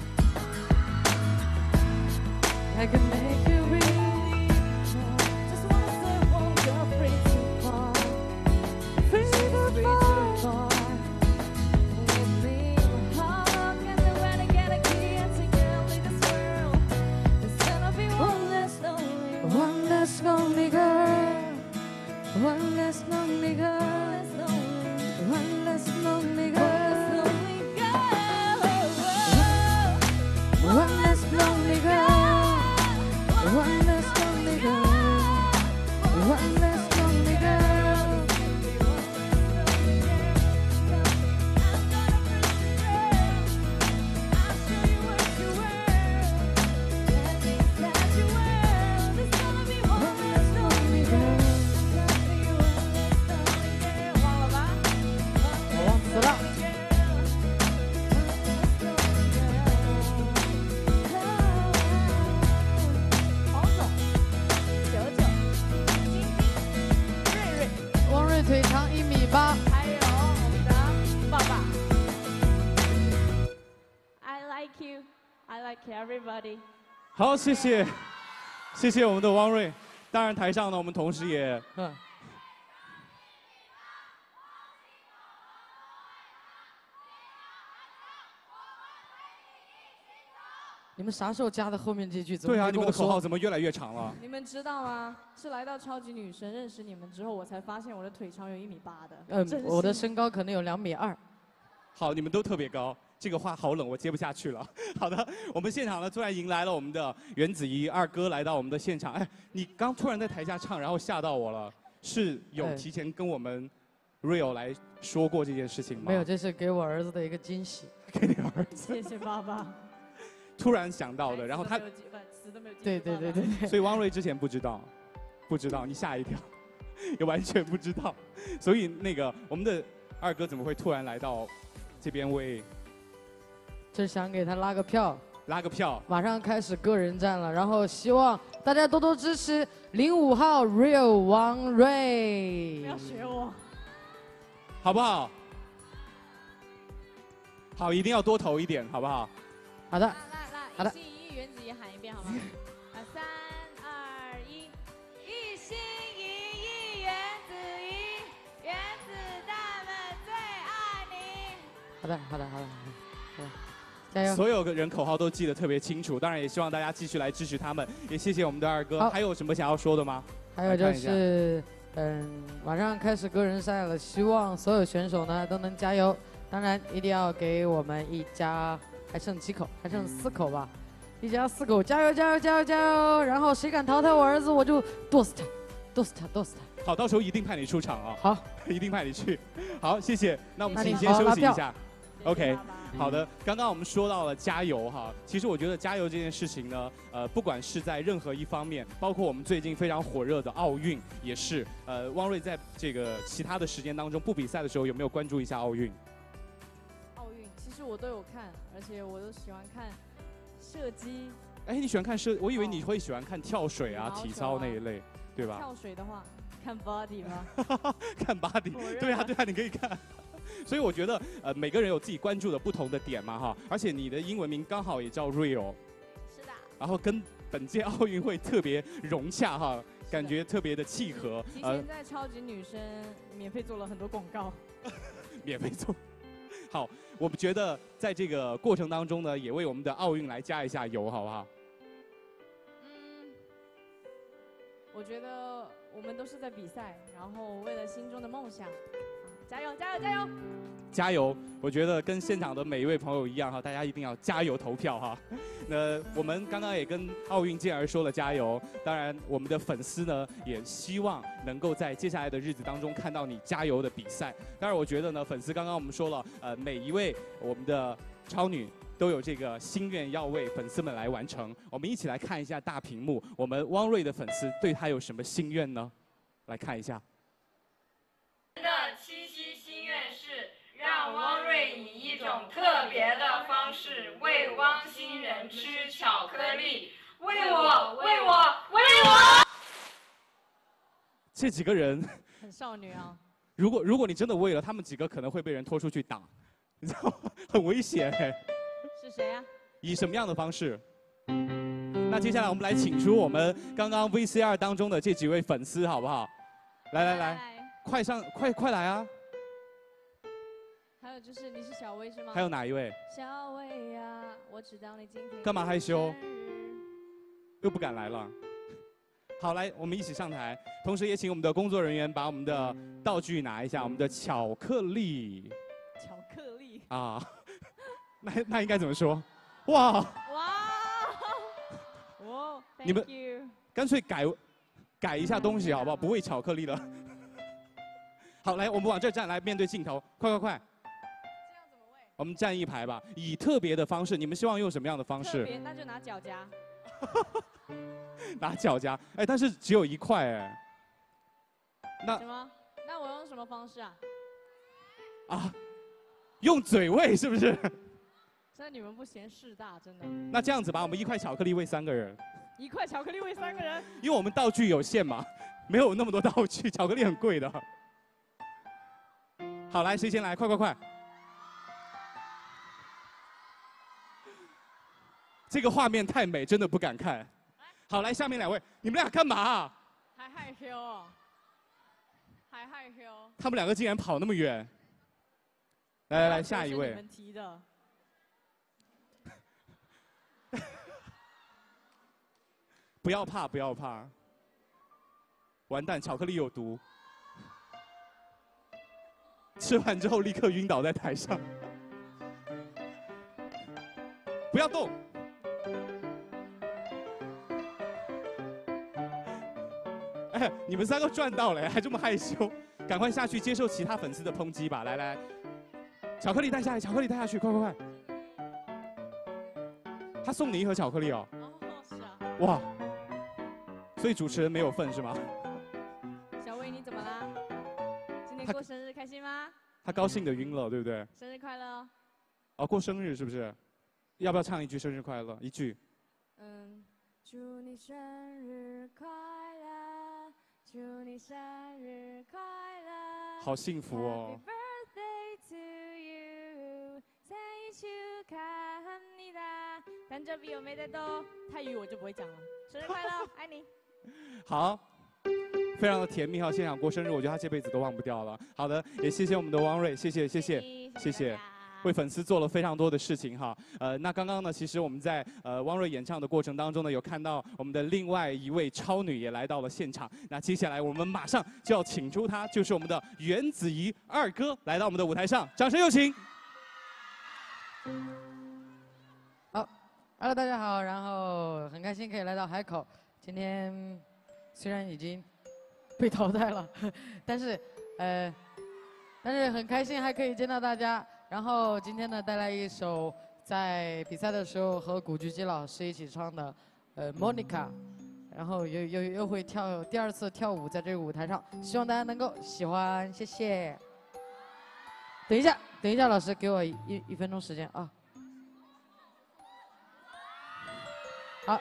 S9: I can make you believe. Just wanna say one girl free too far. Free too far. With me, how long can the renegade get together in this world? There's gonna be one less lonely, one less lonely girl, one less lonely girl, one less lonely girl. One less lonely girl, one less lonely girl, one less lonely girl. I'll show you what you world. Let me set you world. There's gonna be one less lonely girl. There's gonna be one less lonely girl. 忘了吧？我忘词了。腿长一米八，
S3: 还有我们的爸爸。I like you, I like everybody。
S2: 好，谢谢，谢谢我们的汪瑞。当然，台上呢，我们同时也嗯。
S9: 你们啥时候加的后面这句？
S2: 对啊，你们的口号怎么越来越长了？
S3: 你们知道吗？是来到超级女神认识你们之后，我才发现我的腿长有一米八的。
S9: 嗯，我的身高可能有两米二。
S2: 好，你们都特别高，这个话好冷，我接不下去了。好的，我们现场呢突然迎来了我们的袁子怡二哥来到我们的现场。哎，你刚突然在台下唱，然后吓到我了，是有提前跟我们 Rio 来说过这件事情吗？
S9: 没有，这是给我儿子的一个惊喜。
S2: 给你儿子。
S3: 谢谢爸爸。
S2: 突然想到的，然后他，
S3: 词都没有记。
S9: 对对对对对。
S2: 所以汪瑞之前不知道，不知道，你吓一跳，也完全不知道，所以那个我们的二哥怎么会突然来到这边为？
S9: 就想给他拉个票。
S2: 拉个票，
S9: 马上开始个人战了，然后希望大家多多支持零五号 Real 王瑞。
S3: 不要学我，
S2: 好不好？好，一定要多投一点，好不好？
S9: 好的，
S3: 来来，
S9: 好的
S3: 一心一意，原子也喊一遍好吗？啊，三二一，一心一意，原子一，原子弹们最爱你。
S9: 好的，好的，好的，好的。 加油！
S2: 所有人口号都记得特别清楚，当然也希望大家继续来支持他们，也谢谢我们的二哥。还有什么想要说的吗？
S9: 还有就是，嗯，马上开始个人赛了，希望所有选手呢都能加油。当然，一定要给我们一家还剩几口，还剩四口吧，一家四口加油加油加油加油！然后谁敢淘汰我儿子，我就剁死他，剁死他，剁死他。
S2: 好，到时候一定派你出场啊！
S9: 好，
S2: 一定派你去。好，谢谢。那我们请
S9: 那你
S2: 先休息一
S9: 好
S2: 下。OK。 好的，刚刚我们说到了加油哈，其实我觉得加油这件事情呢，呃，不管是在任何一方面，包括我们最近非常火热的奥运也是，呃，汪瑞在这个其他的时间当中不比赛的时候，有没有关注一下奥运？
S3: 奥运其实我都有看，而且我都喜欢看射击。
S2: 哎，你喜欢看射？我以为你会喜欢看跳水啊、体操那一类，对吧？
S3: 跳水的话，看 body 吗？
S2: 看 body， 对啊对啊，你可以看。 所以我觉得，呃，每个人有自己关注的不同的点嘛，哈。而且你的英文名刚好也叫 Real，
S3: 是的。
S2: 然后跟本届奥运会特别融洽哈，感觉特别的契合。
S3: 提前在超级女生免费做了很多广告。
S2: 免费做。好，我们觉得在这个过程当中呢，也为我们的奥运来加一下油，好不好？
S3: 嗯，我觉得我们都是在比赛，然后为了心中的梦想。 加油！加油！加油！
S2: 加油！我觉得跟现场的每一位朋友一样哈，大家一定要加油投票哈。那我们刚刚也跟奥运健儿说了加油，当然我们的粉丝呢也希望能够在接下来的日子当中看到你加油的比赛。当然，我觉得呢，粉丝刚刚我们说了，呃，每一位我们的超女都有这个心愿要为粉丝们来完成。我们一起来看一下大屏幕，我们汪瑞的粉丝对他有什么心愿呢？来看一下。
S10: 的七夕心愿是让汪瑞以一种特别的方式喂汪星人吃巧克力，喂我，喂我，喂我。
S2: 这几个人
S3: 很少女啊！
S2: 如果如果你真的喂了，他们几个可能会被人拖出去打，你知道吗？很危险哎。
S3: 是谁啊？
S2: 以什么样的方式？那接下来我们来请出我们刚刚 V C R 当中的这几位粉丝，好不好？来来来。来 快上，快快来啊！
S3: 还有就是你是小薇是吗？
S2: 还有哪一位？
S3: 小薇呀，我知道你今天
S2: 干嘛害羞？又不敢来了。好，来，我们一起上台，同时也请我们的工作人员把我们的道具拿一下，我们的巧克力。
S3: 巧克力。
S2: 啊，那那应该怎么说？哇！
S3: 哇！哦，
S2: 你们干脆改改一下东西好不好？不喂巧克力了。 好，来，我们往这站，来面对镜头，快快快！
S3: 这样怎么喂？
S2: 我们站一排吧，以特别的方式，你们希望用什么样的方式？
S3: 特别，那就拿脚夹。
S2: 拿脚夹，哎，但是只有一块哎。那
S3: 什么？那我用什么方式啊？
S2: 啊，用嘴喂是不是？
S3: 真的你们不嫌事大，真的。
S2: 那这样子吧，我们一块巧克力喂三个人。
S3: 一块巧克力喂三个人？
S2: 因为我们道具有限嘛，没有那么多道具，巧克力很贵的。 好，来，谁先来？快快快！这个画面太美，真的不敢看。好，来，下面两位，你们俩干嘛啊？
S3: 还害羞哦，还害羞。
S2: 他们两个竟然跑那么远。来来来，下一位。
S3: 你们提的。
S2: 不要怕，不要怕。完蛋，巧克力有毒。 吃完之后立刻晕倒在台上，不要动。哎，你们三个赚到了，还这么害羞，赶快下去接受其他粉丝的抨击吧！来来，巧克力带下来，巧克力带下去，快快快！ 他送你一盒巧克力哦。
S3: 哦，是啊。
S2: 哇，所以主持人没有份是吗？
S3: 小薇，你怎么啦？今天过生日开心吗？
S2: 他高兴的晕了，对不对？
S3: 生日快乐哦！
S2: 哦，过生日是不是？要不要唱一句生日快乐？一句。
S3: 嗯，
S6: 祝你生日快乐，祝你生日快乐。
S2: 好幸福哦。
S6: Happy birthday to you， 생일 축하합니다。
S3: 但这比我没得多，泰语我就不会讲了。生日快乐，爱你。
S2: 好，非常的甜蜜哈！现场过生日，我觉得他这辈子都忘不掉了。好的，也谢谢我们的汪瑞，谢谢谢谢谢谢。 为粉丝做了非常多的事情哈，呃，那刚刚呢，其实我们在呃汪瑞演唱的过程当中呢，有看到我们的另外一位超女也来到了现场。那接下来我们马上就要请出她，就是我们的袁子怡二哥来到我们的舞台上，掌声有请。
S11: 好 ，Hello， 大家好，然后很开心可以来到海口。今天虽然已经被淘汰了，但是呃，但是很开心还可以见到大家。 然后今天呢，带来一首在比赛的时候和古巨基老师一起唱的，呃，Monica， 然后又又又会跳第二次跳舞在这个舞台上，希望大家能够喜欢，谢谢。等一下，等一下，老师给我一一分钟时间啊。好。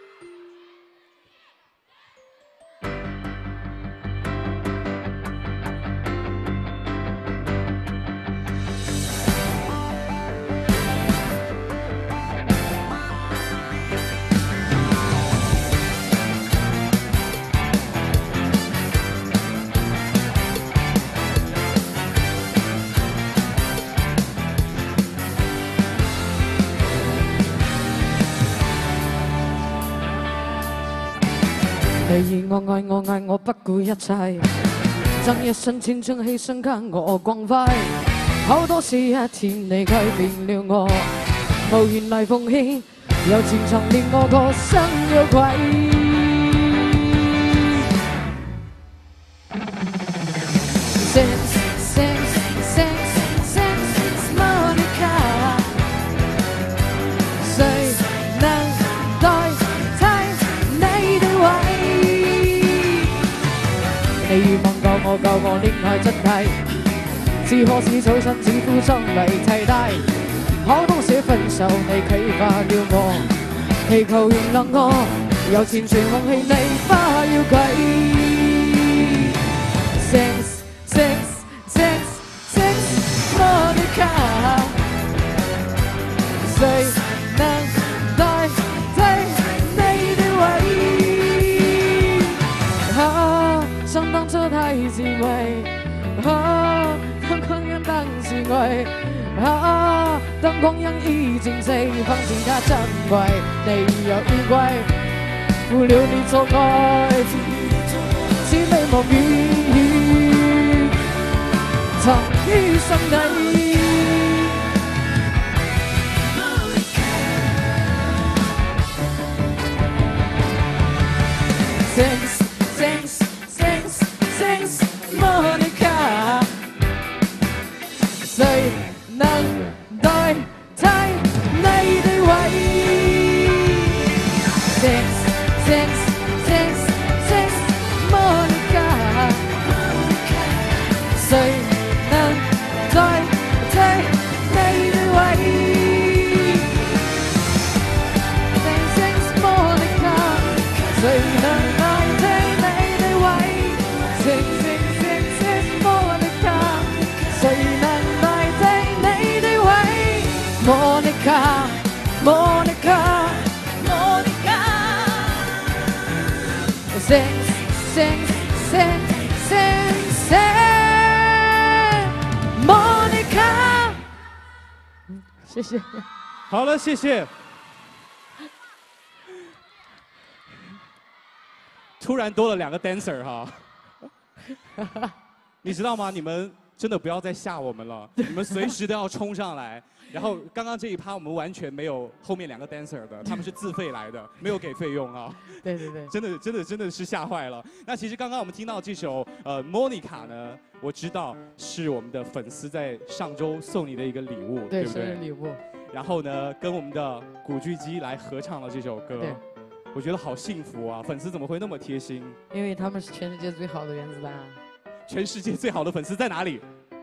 S11: 你我愛我愛我不顧一切，爭一身青春犧牲給我光輝。好多是一天你改變了我，無言嚟奉獻，由前曾令我個心有愧。Since since since since Monica， 誰能代替你的位？ 你願望救我救我戀愛真諦，只可是草身只呼生嚟替代。好多些分手你啟發了我，祈求原諒我，由前傳夢氣你不要計。Since since since since Monica， 誰能代替你的位？啊！ 想當初太自慰，啊，當光陰當是愛，啊，當光陰已經逝，放棄它珍貴，你有依歸，負了你錯愛，似美夢雨，藏於心底。Since since since since Monica， 誰能代替你的位 ？Since since since since Monica， 誰能代替你的位 ？Since since Monica， 誰能？ Monica, Monica, Monica. Sing, sing, sing, sing, sing. Monica. 谢谢。
S2: 好了，谢谢。突然多了两个 dancer 哈，你知道吗？你们真的不要再吓我们了，你们随时都要冲上来。 然后刚刚这一趴我们完全没有后面两个 dancer 的，他们是自费来的，没有给费用啊。
S11: 对对对，
S2: 真的真的真的是吓坏了。那其实刚刚我们听到这首呃 Monica 呢，我知道是我们的粉丝在上周送你的一个礼物，
S11: 对，
S2: 对不对？
S11: 生日礼物。
S2: 然后呢，跟我们的古巨基来合唱了这首歌。
S11: 对，
S2: 我觉得好幸福啊！粉丝怎么会那么贴心？
S11: 因为他们是全世界最好的原子弹啊。
S2: 全世界最好的粉丝在哪里？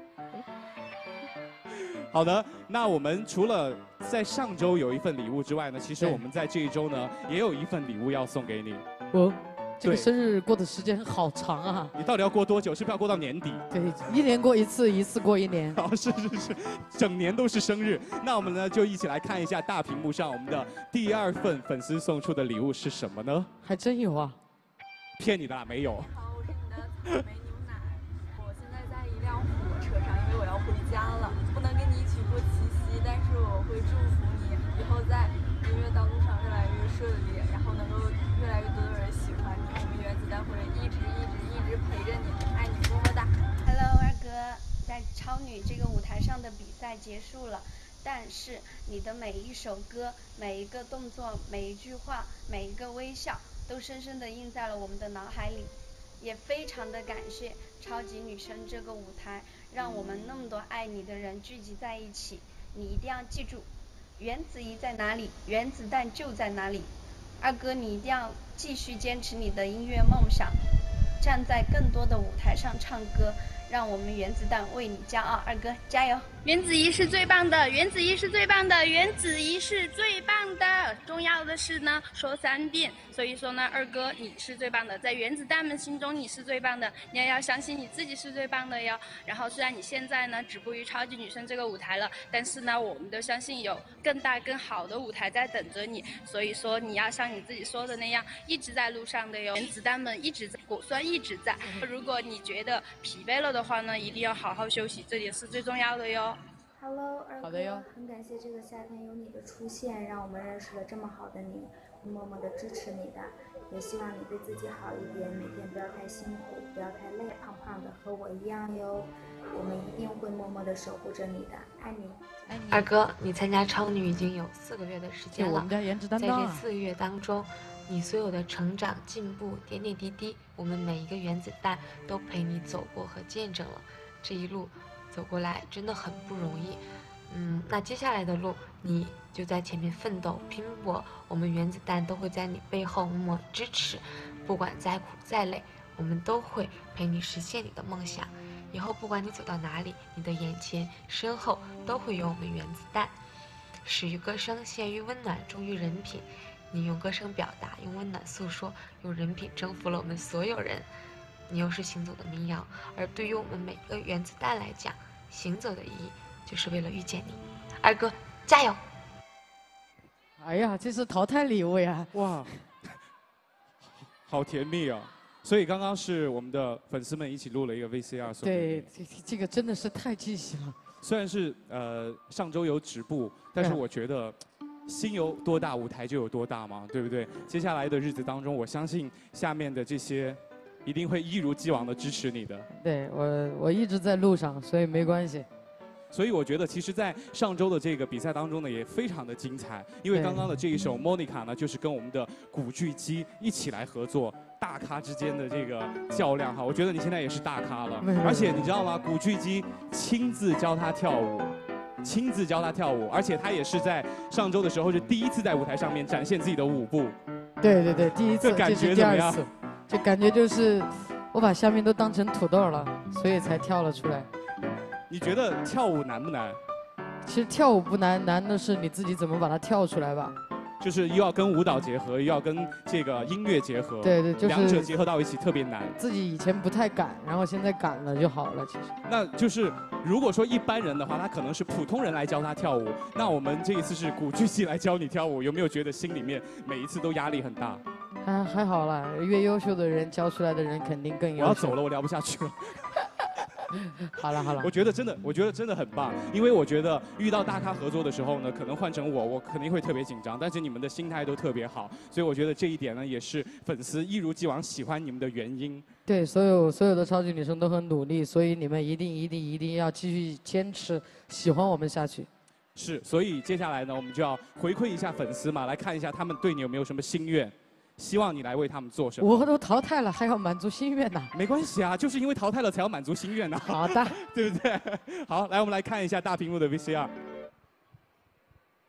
S2: 好的，那我们除了在上周有一份礼物之外呢，其实我们在这一周呢也有一份礼物要送给你。
S11: 我这个
S2: 对
S11: 生日过的时间好长啊。
S2: 你到底要过多久？是不是要过到年底？
S11: 对，一年过一次，一次过一年。
S2: 好，是是是，整年都是生日。那我们呢就一起来看一下大屏幕上我们的第二份粉丝送出的礼物是什么呢？
S11: 还真有啊。
S2: 骗你的啦，没有。
S12: 好，我是你的草莓牛奶。我现在在一辆火车上，因为我要回家了，不能跟你一起过七夕，但是我会祝福你以后在音乐道路上越来越顺利，然后能够越来越多的人喜欢你。我们原子弹会一直一直一直陪着你，爱你，么么哒。
S8: Hello， 二哥，在超女这个舞台上的比赛结束了，但是你的每一首歌、每一个动作、每一句话、每一个微笑，都深深地印在了我们的脑海里。也非常的感谢超级女声这个舞台，让我们那么多爱你的人聚集在一起。你一定要记住，原子怡在哪里，原子弹就在哪里。二哥，你一定要继续坚持你的音乐梦想，站在更多的舞台上唱歌，让我们原子弹为你骄傲。二哥加油！
S13: 原子怡是最棒的，原子怡是最棒的，原子怡是最棒的。重要的是呢，说三遍。所以说呢，二哥你是最棒的，在原子弹们心中你是最棒的，你也要相信你自己是最棒的哟。然后虽然你现在呢止步于超级女声这个舞台了，但是呢，我们都相信有更大更好的舞台在等着你。所以说你要像你自己说的那样，一直在路上的哟。原子弹们一直在，果酸一直在。如果你觉得疲惫了的话呢，一定要好好休息，这点是最重要的哟。
S14: Hello， 二哥
S11: 好的哟，
S14: 很感谢这个夏天有你的出现，让我们认识了这么好的你，会默默的支持你的，也希望你对自己好一点，每天不要太辛苦，不要太累，胖胖的和我一样哟，我们一定会默默的守护着你的，爱你，
S11: 爱你。
S15: 二哥，你参加超女已经有四个月的时间了，
S11: 就我们家颜值担当啊
S15: 在这四个月当中，你所有的成长进步点点滴滴，我们每一个原子弹都陪你走过和见证了。这一路走过来真的很不容易，嗯，那接下来的路你就在前面奋斗拼搏，我们原子弹都会在你背后默默支持，不管再苦再累，我们都会陪你实现你的梦想。以后不管你走到哪里，你的眼前身后都会有我们原子弹。始于歌声，陷于温暖，忠于人品。你用歌声表达，用温暖诉说，用人品征服了我们所有人。你又是行走的民谣，而对于我们每个原子弹来讲，行走的意义就是为了遇见你。二哥，加油！
S11: 哎呀，这是淘汰礼物呀！
S2: 哇，好甜蜜啊！所以刚刚是我们的粉丝们一起录了一个 V C R 送给你。
S11: 对，这这个真的是太惊喜了。
S2: 虽然是呃上周有止步，但是我觉得心有多大，舞台就有多大嘛，对不对？接下来的日子当中，我相信下面的这些一定会一如既往的支持你的。
S11: 对我，我一直在路上，所以没关系。
S2: 所以我觉得，其实，在上周的这个比赛当中呢，也非常的精彩。因为刚刚的这一首《Monica》呢，就是跟我们的古巨基一起来合作，大咖之间的这个较量哈。我觉得你现在也是大咖了，而且你知道吗？古巨基亲自教他跳舞，亲自教他跳舞，而且他也是在上周的时候是第一次在舞台上面展现自己的舞步。
S11: 对对对，第一次，
S2: 这感
S11: 这是第
S2: 觉怎么样
S11: 二次，就感觉就是我把下面都当成土豆了，所以才跳了出来。
S2: 你觉得跳舞难不难？
S11: 其实跳舞不难，难的是你自己怎么把它跳出来吧。
S2: 就是又要跟舞蹈结合，又要跟这个音乐结合，
S11: 对对就是
S2: 两者结合到一起特别难。
S11: 自己以前不太敢，然后现在敢了就好了。其实
S2: 那就是如果说一般人的话，他可能是普通人来教他跳舞，那我们这一次是古巨基来教你跳舞，有没有觉得心里面每一次都压力很大？
S11: 还还好啦，越优秀的人教出来的人肯定更优秀。
S2: 我要走了，我聊不下去了。
S11: 好了好了，
S2: 我觉得真的，我觉得真的很棒，因为我觉得遇到大咖合作的时候呢，可能换成我，我肯定会特别紧张，但是你们的心态都特别好，所以我觉得这一点呢，也是粉丝一如既往喜欢你们的原因。
S11: 对，所有所有的超级女生都很努力，所以你们一定一定一定要继续坚持，喜欢我们下去。
S2: 是，所以接下来呢，我们就要回馈一下粉丝嘛，来看一下他们对你有没有什么心愿。希望你来为他们做什么？
S11: 我都淘汰了，还要满足心愿呢？
S2: 没关系啊，就是因为淘汰了才要满足心愿呢。
S11: 好的，
S2: 对不对？好，来我们来看一下大屏幕的 V C R。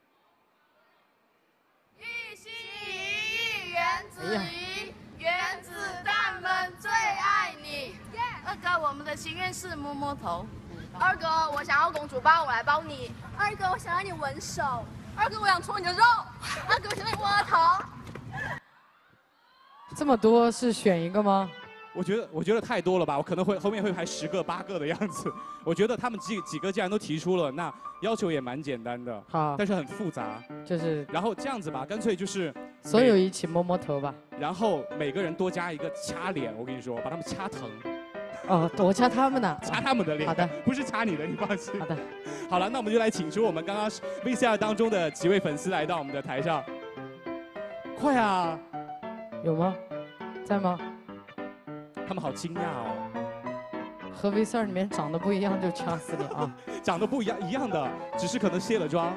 S8: 子怡，原子弹们最爱你。二哥，我们的心愿是摸摸头。
S7: 二哥，我想要公主抱，我来抱你。二哥，我想要你吻手。二哥，我想搓你的肉。二哥，我想要你摸头。
S11: 这么多是选一个吗？
S2: 我觉得我觉得太多了吧，我可能会后面会排十个八个的样子。我觉得他们几几个既然都提出了，那要求也蛮简单的，
S11: 好，
S2: 但是很复杂。
S11: 就是
S2: 然后这样子吧，干脆就是
S11: 所有一起摸摸头吧。
S2: 然后每个人多加一个掐脸，我跟你说，把他们掐疼。
S11: 哦，我掐他们的，
S2: 掐他们的脸。
S11: 好的，
S2: 不是掐你的，你放心。
S11: 好的。
S2: 好了，那我们就来请出我们刚刚 V C R 当中的几位粉丝来到我们的台上。快啊！
S11: 有吗？在吗？
S2: 他们好惊讶哦。
S11: 和 V C R 里面长得不一样就掐死你啊！
S2: 长得不一样，一样的，只是可能卸了妆。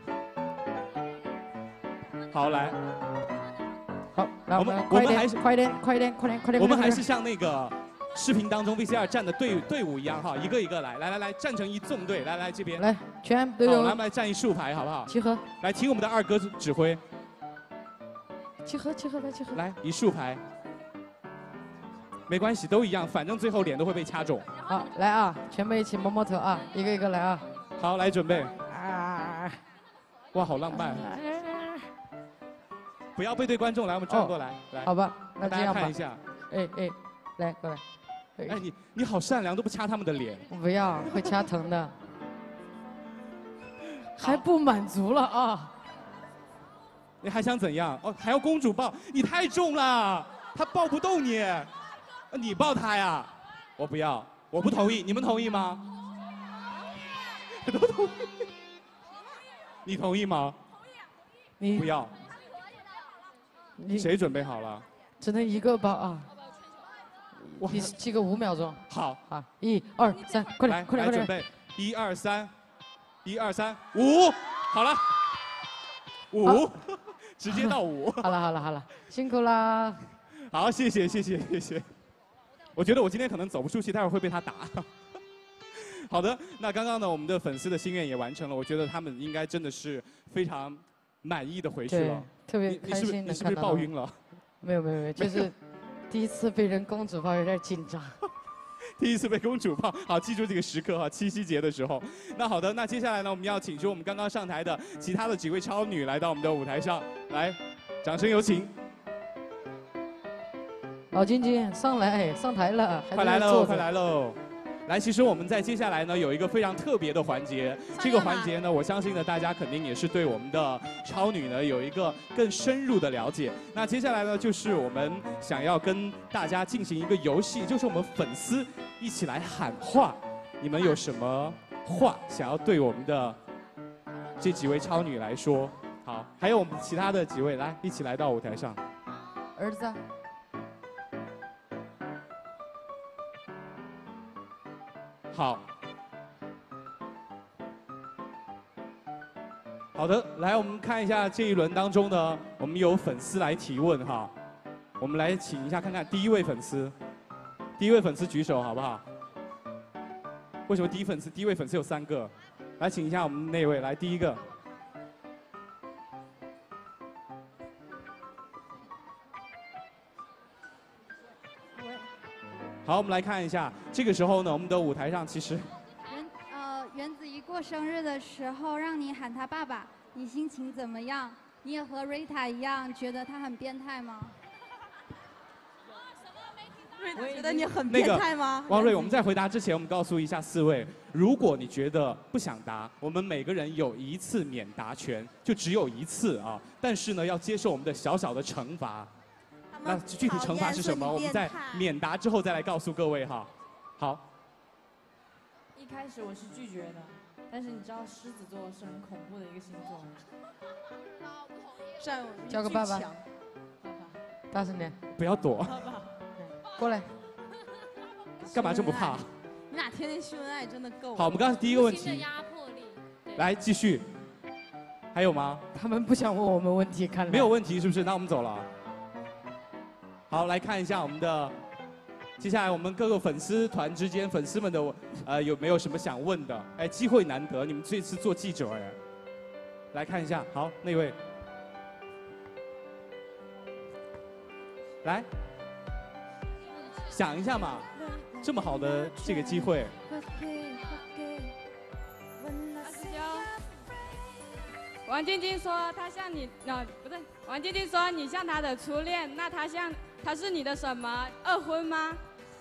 S2: 好，来。
S11: 好，来
S2: 我们我
S11: 快点
S2: 们还是
S11: 快点快点快点快点！
S2: 我们还是像那个视频当中 V C R 站的队队伍一样哈，一个一个来，来来来，站成一纵队，来来这边。
S11: 来，全部都
S2: 好，
S11: 有。
S2: 来我们来站一竖排，好不好？
S11: 集合。
S2: 来听我们的二哥指挥。
S11: 集合集合来集合。
S2: 来一竖排。没关系，都一样，反正最后脸都会被掐肿。
S11: 好，来啊，全部一起摸摸头啊，一个一个来啊。
S2: 好，来准备。
S11: 啊！
S2: 哇，好浪漫。不要背对观众，来，我们转过来，来。
S11: 好吧，那
S2: 大
S11: 这样吧。
S2: 家看一下。
S11: 哎哎，来过来。
S2: 哎，你你好善良，都不掐他们的脸。
S11: 不要，会掐疼的。还不满足了啊？
S2: 你还想怎样？哦，还要公主抱？你太重了，他抱不动你。你抱他呀？我不要，我不同意。你们同意吗？都同意。你同意吗？
S11: 你
S2: 不要。
S11: 你
S2: 谁准备好了？
S11: 只能一个抱啊。你记个五秒钟。
S2: 好，
S11: 好，一二三，快点，快点，快点！
S2: 准备，一二三，一二三，五，好了，五，直接到五。
S11: 好了，好了，好了，辛苦啦。
S2: 好，谢谢，谢谢，谢谢。我觉得我今天可能走不出去，待会儿会被他打。好的，那刚刚呢，我们的粉丝的心愿也完成了，我觉得他们应该真的是非常满意的回去了。
S11: 特别
S2: 你你是不是
S11: 开心
S2: 你是不是抱晕了？
S11: 没有没有没有，就是第一次被人公主抱，有点紧张。
S2: 第一次被公主抱，好，记住这个时刻哈，七夕节的时候。那好的，那接下来呢，我们要请出我们刚刚上台的其他的几位超女来到我们的舞台上，来，掌声有请。
S11: 老晶晶上来上台了，
S2: 快来喽，快来喽！来，其实我们在接下来呢有一个非常特别的环节，这个环节呢，我相信呢大家肯定也是对我们的超女呢有一个更深入的了解。那接下来呢，就是我们想要跟大家进行一个游戏，就是我们粉丝一起来喊话，你们有什么话想要对我们的这几位超女来说？好，还有我们其他的几位，来一起来到舞台上。
S11: 儿子。
S2: 好，好的，来，我们看一下这一轮当中呢，我们有粉丝来提问哈，我们来请一下看看第一位粉丝，第一位粉丝举手好不好？为什么第一粉丝第一位粉丝有三个？来，请一下我们那位，来第一个。好，我们来看一下，这个时候呢，我们的舞台上其实，
S16: 原呃原子怡过生日的时候，让你喊他爸爸，你心情怎么样？你也和瑞塔一样，觉得他很变态吗？
S5: 瑞塔觉得你很变态吗？
S2: 汪瑞，我们在回答之前，我们告诉一下四位，如果你觉得不想答，我们每个人有一次免答权，就只有一次啊，但是呢，要接受我们的小小的惩罚。那具体惩罚是什么？我们在免答之后再来告诉各位哈。好。
S3: 一开始我是拒绝的，但是你知道狮子座是很恐怖的一个星座吗？
S5: 占有欲
S11: 叫个爸爸
S5: 巨强。
S11: 大声点。
S2: 不要躲。
S11: 过来。
S2: 干嘛这么怕？
S5: 你俩天天秀恩爱真的够了。
S2: 好，我们刚才第一个问题。来继续。还有吗？
S11: 他们不想问我们问题，看来。
S2: 没有问题是不是？那我们走了。好，来看一下我们的，接下来我们各个粉丝团之间，粉丝们的呃有没有什么想问的？哎，机会难得，你们这次做记者哎，来看一下，好，那位， 来，想一下嘛，这么好的这个机会，
S17: 王晶晶说他像你，呃，不对，王晶晶说你像他的初恋，那他像他是你的什么二婚吗？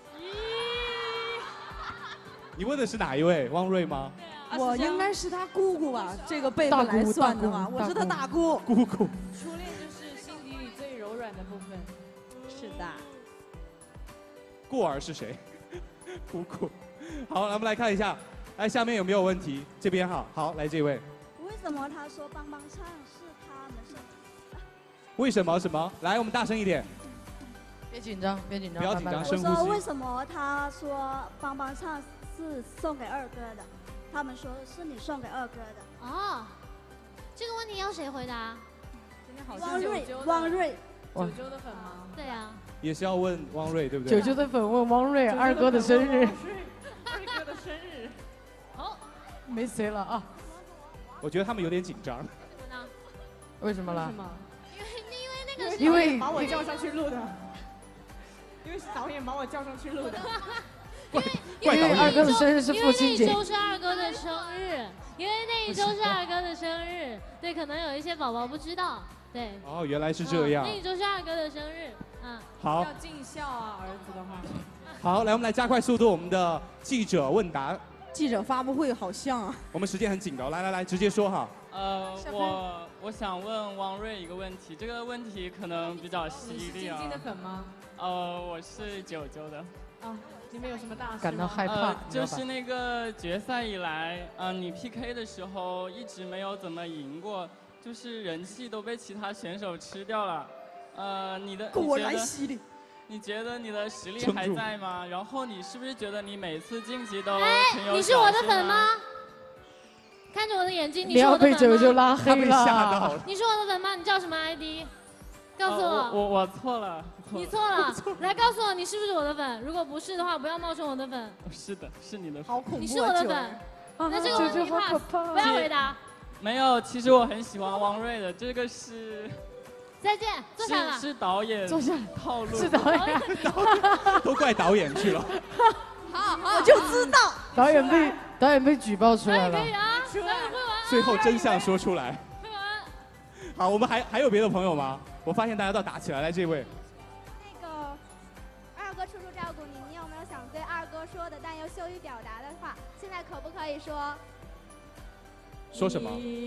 S2: 你问的是哪一位？汪瑞吗？
S5: 我应该是他姑姑吧，这个辈分来算的话，我是他大姑。
S2: 姑姑。
S3: 初恋就是心底里最柔软的部分。
S5: 是的。
S2: 过儿是谁？姑姑。好，来我们来看一下，哎，下面有没有问题？这边哈，好，来这位。
S18: 为什么他说帮帮唱是他们是？
S2: 为什么？什么？来，我们大声一点。
S11: 别紧张，别紧张，
S2: 不要紧张，深
S18: 我说
S2: 呼吸。
S18: 为什么他说帮帮唱是送给二哥的？他们说是你送给二哥的。
S4: 哦，这个问题要谁回答？
S3: 今天好
S18: 汪瑞，
S3: 九
S18: 汪瑞，
S3: 九九的粉吗？
S4: 对呀。
S2: 也是要问汪瑞，对不对？
S11: 九九的粉问汪瑞二哥的生日。
S3: 二哥的生日。
S4: 好。
S11: 没谁了啊。
S2: 我觉得他们有点紧张。
S11: 为什么啦？
S4: 因为因为那个
S11: 因为
S3: 把我叫上去录的，因为是导演把我叫上去录的。
S11: 因为二哥的生日是父亲节。
S4: 因为那一周是二哥的生日，因为那一周是二哥的生日，对，可能有一些宝宝不知道，对。
S2: 哦，原来是这样。
S4: 那一周是二哥的生日，嗯。
S2: 好。
S3: 要尽孝啊，儿子的话。
S2: 好，来，我们来加快速度，我们的记者问答。
S5: 记者发布会好像啊。
S2: 我们时间很紧的，来来来，直接说哈。
S19: 呃，我我想问汪瑞一个问题，这个问题可能比较犀利啊。
S3: 晶晶的粉吗？
S19: 呃，我是九九的。
S3: 啊，你们有什么大事吗？
S11: 感到害怕。
S19: 呃，就是那个决赛以来，呃，你 P K 的时候一直没有怎么赢过，就是人气都被其他选手吃掉了。呃，你的
S5: 果然犀利。
S19: 你觉得你的实力还在吗？然后你是不是觉得你每次晋级都挺有？
S4: 你是我的粉吗？看着我的眼睛，
S11: 你是我的粉吗？不要被九九拉黑了。
S4: 你是我的粉吗？你叫什么 I D？ 告诉我。
S19: 呃、我我错了。
S4: 你错了，来告诉我你是不是我的粉？如果不是的话，不要冒充我的粉。
S19: 是的，是你的粉。
S5: 好恐怖啊！
S4: 你是我的粉，那这个问题 pass，不要回答。
S19: 没有，其实我很喜欢汪瑞的，这个是。
S4: 再见，坐下了。
S19: 是是导演
S11: 坐下
S19: 套路。
S11: 是导演，
S2: 都怪导演去了。
S5: 好，我就知道。
S11: 导演被导演被举报出来了。
S4: 可以啊，导演会玩。
S2: 最后真相说出来。
S4: 会玩。
S2: 好，我们还还有别的朋友吗？我发现大家都打起来，来这位。
S18: 那个二哥处处照顾你，你有没有想对二哥说的但又羞于表达的话？现在可不可以说？
S2: 说什么？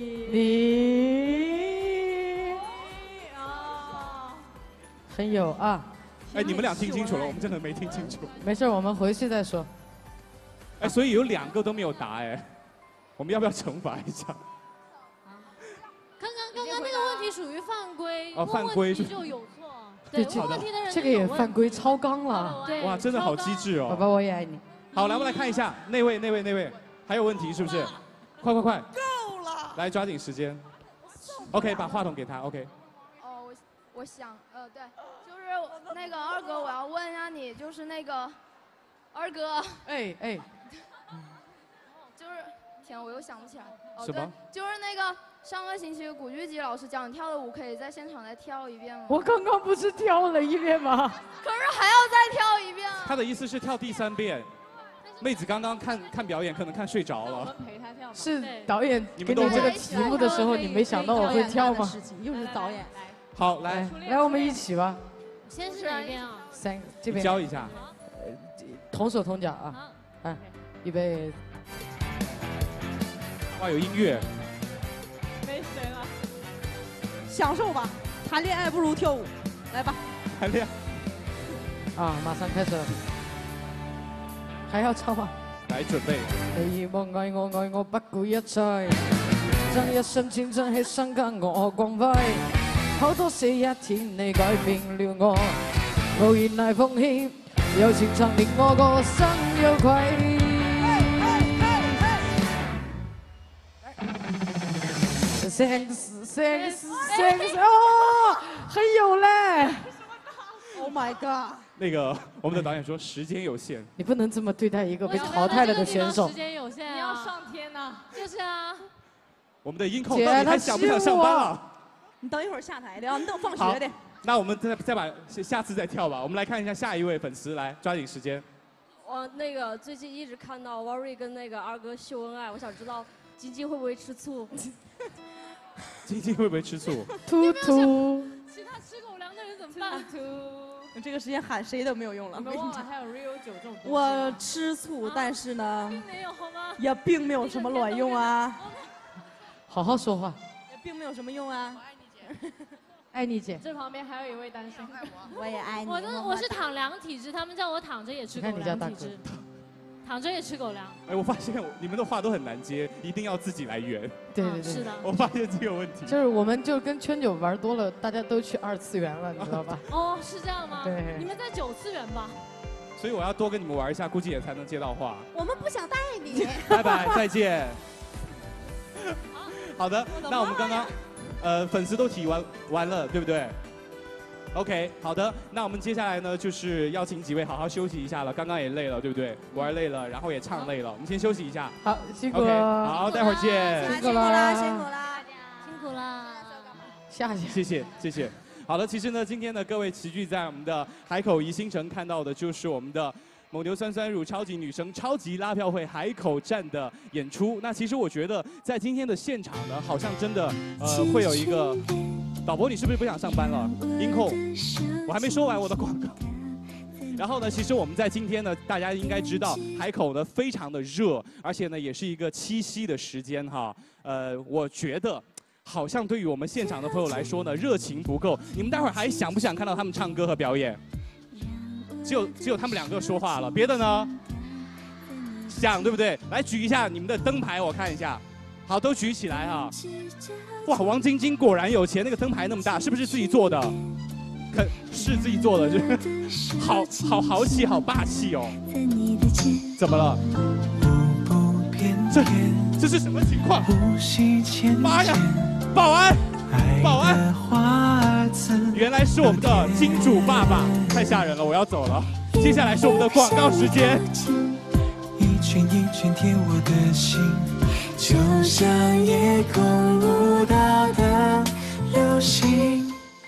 S11: 你很有啊。
S2: 哎，你们俩听清楚了，我们真的没听清楚。
S11: 没事，我们回去再说。
S2: 哎，所以有两个都没有答哎，我们要不要惩罚一下？
S4: 刚刚刚刚那个问题属于犯规，
S2: 哦，犯规
S4: 就有错。对，问问题的人
S11: 这个也犯规，超纲了。
S4: 对，
S2: 哇，真的好机智哦。
S11: 宝宝，我也爱你。
S2: 好，来，我们来看一下那位、那位、那位，还有问题是不是？快快快！
S5: 够了。
S2: 来，抓紧时间。OK， 把话筒给他。OK。
S20: 哦，我我想，呃，对，就是那个二哥，我要问一下你，就是那个二哥。
S11: 哎哎。
S20: 就是，天，我又想不起来。哦，
S2: 什么？
S20: 对，就是那个上个星期古巨基老师教你跳的舞，可以在现场再跳一遍吗？
S11: 我刚刚不是跳了一遍吗？
S20: 可是还要再跳一遍啊！
S2: 他的意思是跳第三遍。妹子刚刚看看表演，可能看睡着了。
S3: 我们陪他跳嘛。
S11: 是导演
S2: 你们都
S11: 给你这个题目的时候，你没想到我会跳吗？
S5: 又是导演。
S2: 好，来
S11: 来，我们一起吧。
S4: 先是哪一边啊？
S11: 三这边。
S2: 教一下。
S11: 同手同脚啊！啊，预备。
S2: 哇，有音乐。
S3: 没谁了。
S5: 享受吧，谈恋爱不如跳舞，来吧。
S2: 谈恋
S11: 爱。啊，马上开始了。还要唱嗎？
S2: 來準備。
S11: 你莫愛我愛我不顧一切，將一生青春犧牲跟我光輝。好多事一天你改變了我，無言嚟奉獻，友情曾令我個身有愧。Thanks thanks thanks 哦，很有嘞
S5: ！Oh my god！
S2: 那个我们的导演说时间有限，
S11: 你不能这么对待一个被淘汰了的选手。
S4: 时间有限，
S3: 你要上天呐！
S4: 就是啊。
S2: 我们的音控到底还想不想上班啊？
S5: 你等一会儿下台的啊，你等放学的。
S2: 那我们再再把下次再跳吧。我们来看一下下一位粉丝，来抓紧时间。
S21: 我那个最近一直看到 Worry 跟那个二哥秀恩爱，我想知道晶晶会不会吃醋？
S2: 晶晶会不会吃醋？
S11: 突突。
S21: 其他吃狗粮的人怎么办？突。
S5: 这个时间喊谁都没有用了。
S3: 你们忘了还有 Rio 酒这种东西吗。
S5: 我吃醋，但是呢，
S21: 并没有好吗？
S5: 也并没有什么卵用啊。
S11: 好好说话。
S5: 也并没有什么用啊。
S11: 爱你姐。
S3: 这旁边还有一位单身。
S5: 我也爱你。
S4: 我的我是躺凉体质，他们叫我躺着也吃狗粮体质。躺着也吃狗粮。
S2: 哎，我发现你们的话都很难接，一定要自己来圆。
S11: 对对对，
S4: 是的。
S2: 我发现这个问题。
S11: 就是我们就跟圈酒玩多了，大家都去二次元了，你知道吧？
S4: 哦，是这样吗？
S11: 对。
S4: 你们在九次元吧？
S2: 所以我要多跟你们玩一下，估计也才能接到话。
S18: 我们不想带你。
S2: 拜拜，再见。好的，那我们刚刚，呃，粉丝都提完完了，对不对 ？OK， 好的，那我们接下来呢，就是邀请几位好好休息一下了。刚刚也累了，对不对？玩累了，然后也唱累了，我们先休息一下。
S11: 好，辛苦了。
S2: Okay, 好，待会儿见。
S11: 辛苦了，
S5: 辛苦了，
S4: 辛苦了。
S11: 下去。
S2: 谢谢，谢谢。好了，其实呢，今天呢，各位齐聚在我们的海口怡兴城，看到的就是我们的蒙牛酸酸乳超级女声超级拉票会海口站的演出。那其实我觉得，在今天的现场呢，好像真的呃会有一个导播，你是不是不想上班了？音控，我还没说完我的广告。然后呢，其实我们在今天呢，大家应该知道海口呢非常的热，而且呢也是一个七夕的时间哈。呃，我觉得。好像对于我们现场的朋友来说呢，热情不够。你们待会儿还想不想看到他们唱歌和表演？只有只有他们两个说话了，别的呢？想对不对？来举一下你们的灯牌，我看一下。好，都举起来哈。哇，王晶晶果然有钱，那个灯牌那么大，是不是自己做的？可是自己做的，就是好好豪气，好霸气哦。怎么了？这这是什么情况？妈呀！保安，保安！原来是我们的金主爸爸，太吓人了，我要走了。接下来是我们的广告时间。
S22: 一圈一圈贴我的心，就像夜空舞蹈的流星。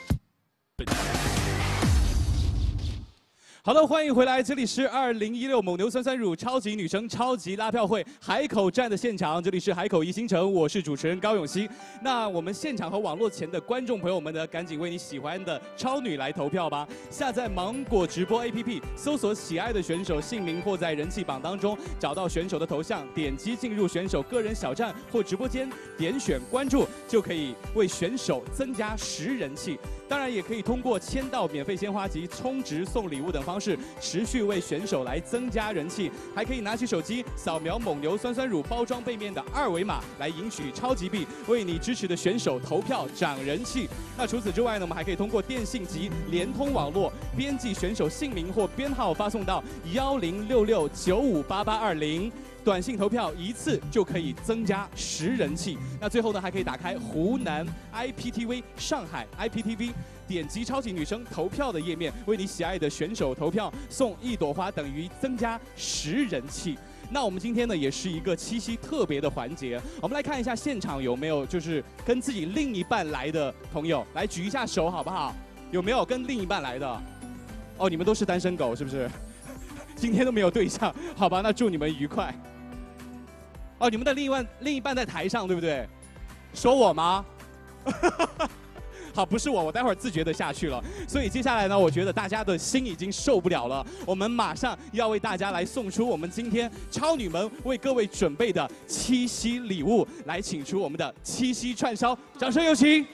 S2: 好的，欢迎回来，这里是二零一六蒙牛酸酸乳超级女声超级拉票会海口站的现场，这里是海口怡兴城，我是主持人高永熙。那我们现场和网络前的观众朋友们呢，赶紧为你喜欢的超女来投票吧！下载芒果直播 A P P， 搜索喜爱的选手姓名或在人气榜当中找到选手的头像，点击进入选手个人小站或直播间，点选关注，就可以为选手增加十人气。当然，也可以通过签到、免费鲜花及充值送礼物等方式，持续为选手来增加人气。还可以拿起手机扫描蒙牛酸酸乳包装背面的二维码来赢取超级币，为你支持的选手投票涨人气。那除此之外呢，我们还可以通过电信及联通网络编辑选手姓名或编号发送到幺零六六九五八八二零。短信投票一次就可以增加十人气。那最后呢，还可以打开湖南 I P T V、上海 I P T V， 点击超级女声投票的页面，为你喜爱的选手投票，送一朵花，等于增加十人气。那我们今天呢，也是一个七夕特别的环节。我们来看一下现场有没有就是跟自己另一半来的朋友，来举一下手好不好？有没有跟另一半来的？哦，你们都是单身狗是不是？今天都没有对象，好吧？那祝你们愉快。哦，你们的另一半另一半在台上，对不对？说我吗？好，不是我，我待会儿自觉的下去了。所以接下来呢，我觉得大家的心已经受不了了，我们马上要为大家来送出我们今天超女们为各位准备的七夕礼物，来请出我们的七夕串烧，掌声有请。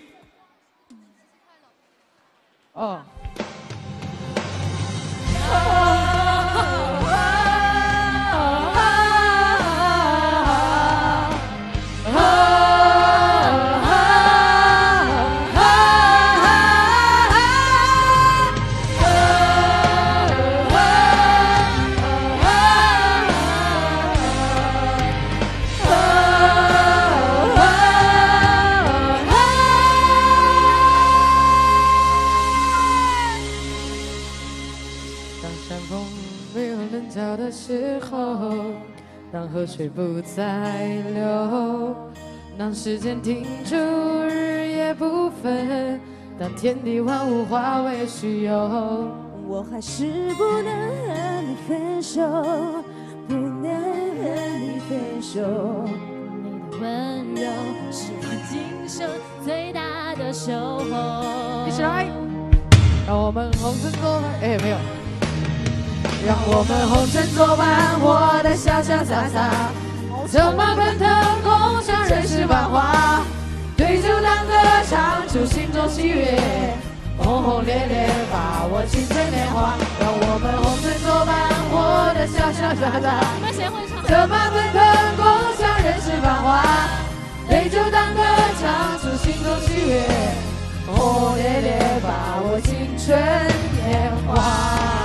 S11: 哦。的时候，当河水不再流，当时间停住，日夜不分， 当天地万物化为虚有，
S6: 我还是不能和你分手，不能和你分手。
S4: 你的温柔是我今生最大的守候。
S11: 一起来，让我们红尘作伴。哎，没有。让我们红尘作伴，活得潇潇洒洒，策马奔腾，共享人世繁华。对酒当歌，唱出心中喜悦，轰轰烈烈，把握青春年华。让我们红尘作伴，活得潇潇洒洒。
S4: 你们谁会唱？
S11: 策马奔腾，共享人世繁华。对酒当歌，唱出心中喜悦，轰轰烈烈，把握青春年华。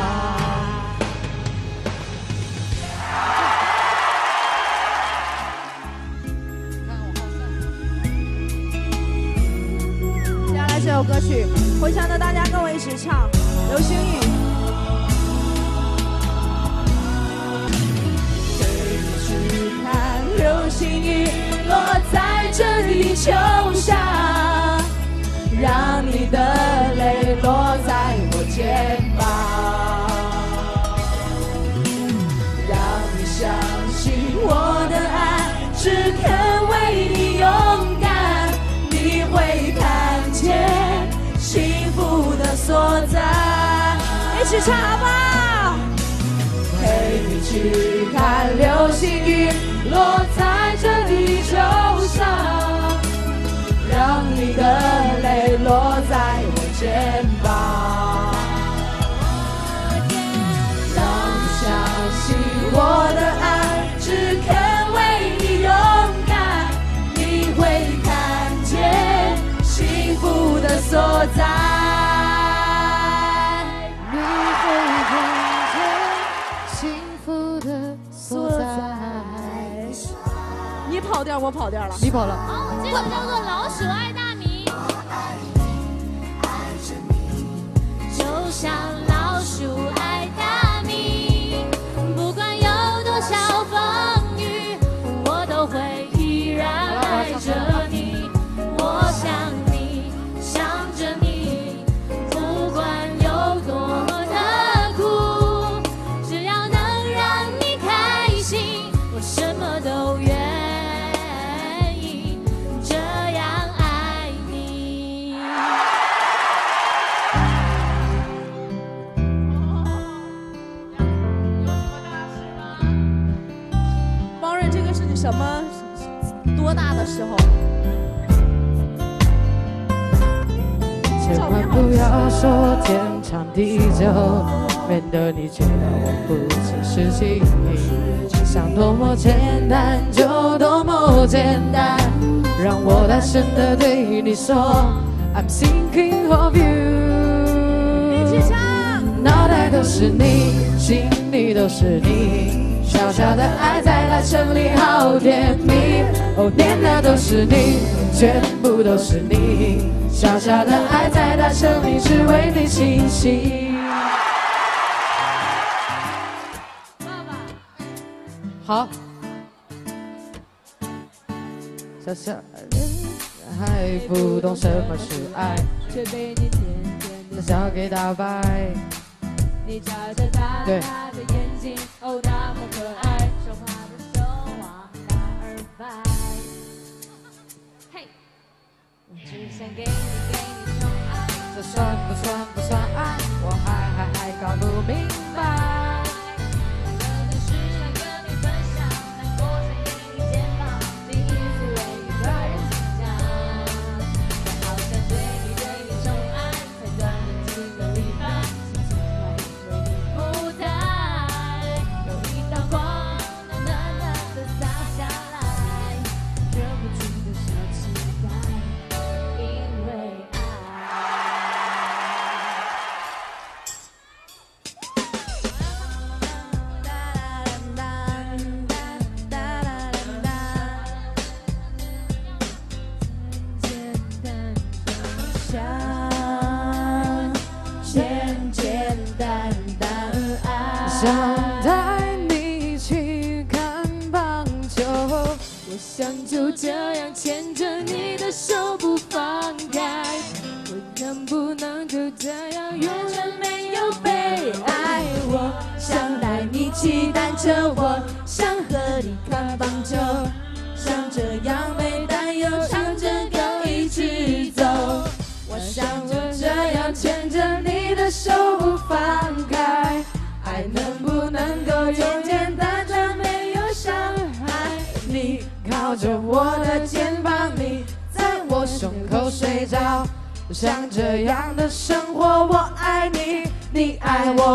S5: 这首歌曲，会唱的大家跟我一起唱，流星雨。
S6: 陪你去看流星雨落在这地球上，让你的泪落在我肩膀，让你相信我的爱只肯为你勇敢，你会看见幸福的所在。一起唱好不好？陪你去看流星雨落在这地球上，让你的泪落在我肩膀，让你相信我的爱只肯为你勇敢，你会看见幸福的所在，
S11: 你会看见幸福的所在。
S5: 你跑调，我跑调了。
S11: 你跑了。
S4: 好，这首叫做《老鼠爱大米》。就像老鼠爱大米，不管有多少风雨，我都会依然爱着你。我想你，想着你，不管有多的苦，只要能让你开心，我什么都愿意这样爱你。
S5: 方润，这个是你什么多大的时候？
S11: 千万不要说天长地久，免得你觉得我不切实际。想多么简单就多么简单，让我大声地对你说 I'm thinking of you。
S5: 一起唱。
S11: 脑袋都是你，心里都是你，小小的爱在大城里好甜蜜。哦，念的都是你，全部都是你，小小的爱在大城里只为你倾心。好，小小的还不懂什么是爱，
S6: 却被你甜甜的
S11: 笑给打败。
S6: 你眨着大大的眼睛，哦，那么可爱，说话的手往哪儿摆？
S4: 嘿，我只想给你给你宠爱，
S11: 这算不算不算爱？我还还还搞不明白。
S6: 真的是想跟你分享，难过想给你肩膀，第一次为一个人紧张，好想对你对你宠爱，才短短几个礼拜。有一道光，暖暖的洒下来，忍不住的小期待，因为爱，简简单单爱。
S11: 想带你去看棒球，
S6: 我想就这样牵着你的手不放开，我能
S1: 能就这样永远没有被爱？我想带你骑单车，我想和你看棒球，像这样美但又唱着歌一起走。我想就这样牵着你的手不放开，爱能不能够简简单单没有伤害？你靠着我的肩膀，你在我胸口睡着，像这样的生活，我爱你，你爱我。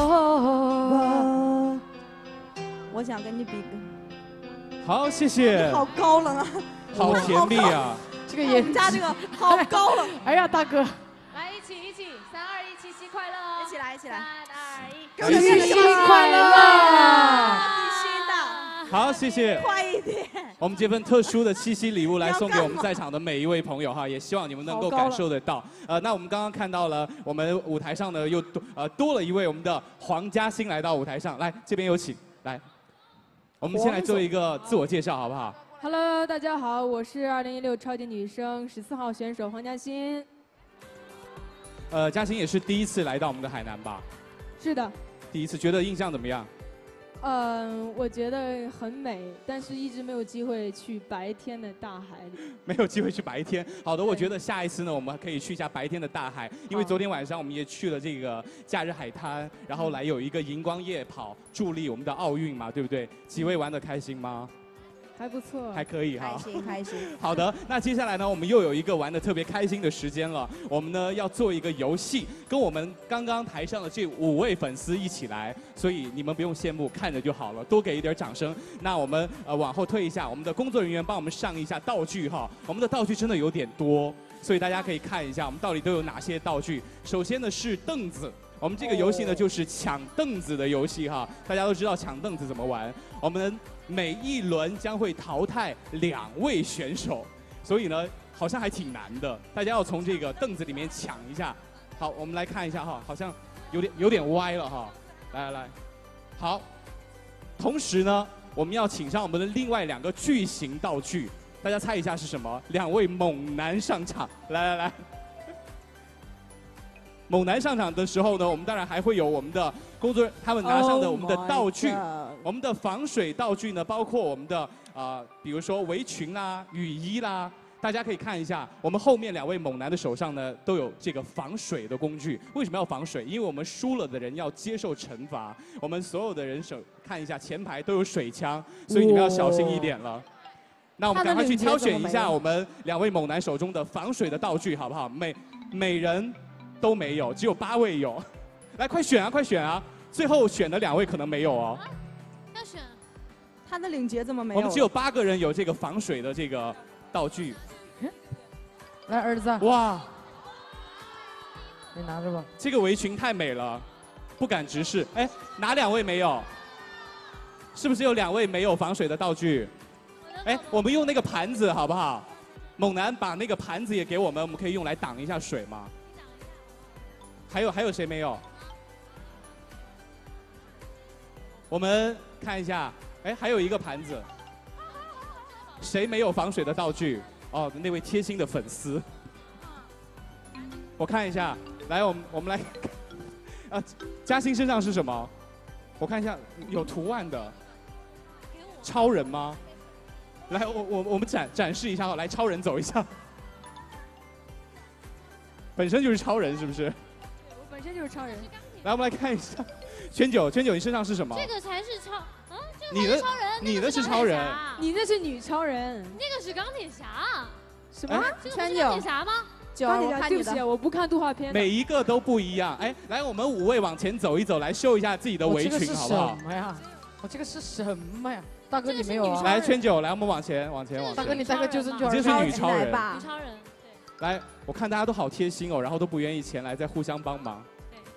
S5: 我我想跟你比个，
S2: 好，谢谢。
S5: 好高冷啊！
S2: 好甜蜜啊！
S11: 这个也
S5: 我们家这个好高冷。
S11: 哎呀，大哥，
S3: 来一起一起，三二一，七夕快乐哦！
S5: 一起来一起来，
S3: 三二一，
S11: 七夕快乐！
S5: 必须的。
S2: 好，谢谢。
S5: 快一点。
S2: 我们这份特殊的七夕礼物来送给我们在场的每一位朋友哈，也希望你们能够感受得到。呃，那我们刚刚看到了，我们舞台上呢又多呃多了一位我们的黄嘉欣来到舞台上，来这边有请。来，我们先来做一个自我介绍好不好？
S1: Hello， 大家好，我是二零一六超级女声十四号选手黄嘉欣。
S2: 呃，嘉欣也是第一次来到我们的海南吧？
S1: 是的。
S2: 第一次，觉得印象怎么样？
S1: 嗯，我觉得很美，但是一直没有机会去白天的大海里。
S2: 没有机会去白天。好的，我觉得下一次呢，我们可以去一下白天的大海，因为昨天晚上我们也去了这个假日海滩，然后来有一个荧光夜跑，助力我们的奥运嘛，对不对？几位玩得开心吗？
S1: 还不错，
S2: 还可以哈，
S5: 开心开心。
S2: 好的，那接下来呢，我们又有一个玩得特别开心的时间了。我们呢要做一个游戏，跟我们刚刚台上的这五位粉丝一起来，所以你们不用羡慕，看着就好了，多给一点掌声。那我们呃往后退一下，我们的工作人员帮我们上一下道具哈。我们的道具真的有点多，所以大家可以看一下我们到底都有哪些道具。首先呢是凳子。 我们这个游戏呢，就是抢凳子的游戏哈。大家都知道抢凳子怎么玩。我们每一轮将会淘汰两位选手，所以呢，好像还挺难的。大家要从这个凳子里面抢一下。好，我们来看一下哈，好像有点有点歪了哈。来来来，好。同时呢，我们要请上我们的另外两个巨型道具，大家猜一下是什么？两位猛男上场，来来来。 猛男上场的时候呢，我们当然还会有我们的工作人员，他们拿上的我们的道具，
S5: oh
S2: 我们的防水道具呢，包括我们的啊、呃，比如说围裙啦、雨衣啦，大家可以看一下，我们后面两位猛男的手上呢都有这个防水的工具。为什么要防水？因为我们输了的人要接受惩罚。我们所有的人手看一下，前排都有水枪，所以你们要小心一点了。 那我们赶快去挑选一下我们两位猛男手中的防水的道具，好不好？每每人。 都没有，只有八位有，来快选啊，快选啊！最后选的两位可能没有哦。
S4: 要选，
S5: 他的领结怎么没有？
S2: 我们只有八个人有这个防水的这个道具。
S11: 来，儿子。
S2: 哇，
S11: 你拿着吧。
S2: 这个围裙太美了，不敢直视。哎，哪两位没有？是不是有两位没有防水的道具？哎，我们用那个盘子好不好？猛男把那个盘子也给我们，我们可以用来挡一下水吗？ 还有还有谁没有？我们看一下，哎，还有一个盘子，谁没有防水的道具？哦，那位贴心的粉丝，我看一下，来，我们我们来，啊，嘉欣身上是什么？我看一下，有图案的，超人吗？来，我我我们展展示一下，来，超人走一下，本身就是超人，是不是？
S1: 本身就是超人。
S2: 来，我们来看一下，圈九，圈九，你身上是什么？
S4: 这个才是超，啊，这个
S2: 你的
S4: 才是超人，
S2: 你的是
S4: 超
S2: 超人，
S1: 你那是女超人，
S4: 那个是钢铁侠。
S1: 什么？
S4: 这个不是钢铁侠吗？
S1: 钢铁侠，对不起，我不看动画片。
S2: 每一个都不一样。哎，来，我们五位往前走一走，来秀一下自己的围裙，好不好？
S11: 什么呀？我这个是什么呀？大哥，你没有啊？
S2: 来，圈九，来，我们往前，往前，往前。
S11: 大哥，你带个救生圈。
S2: 这是女超人。
S4: 女超人。
S2: 来，我看大家都好贴心哦，然后都不愿意前来，再互相帮忙。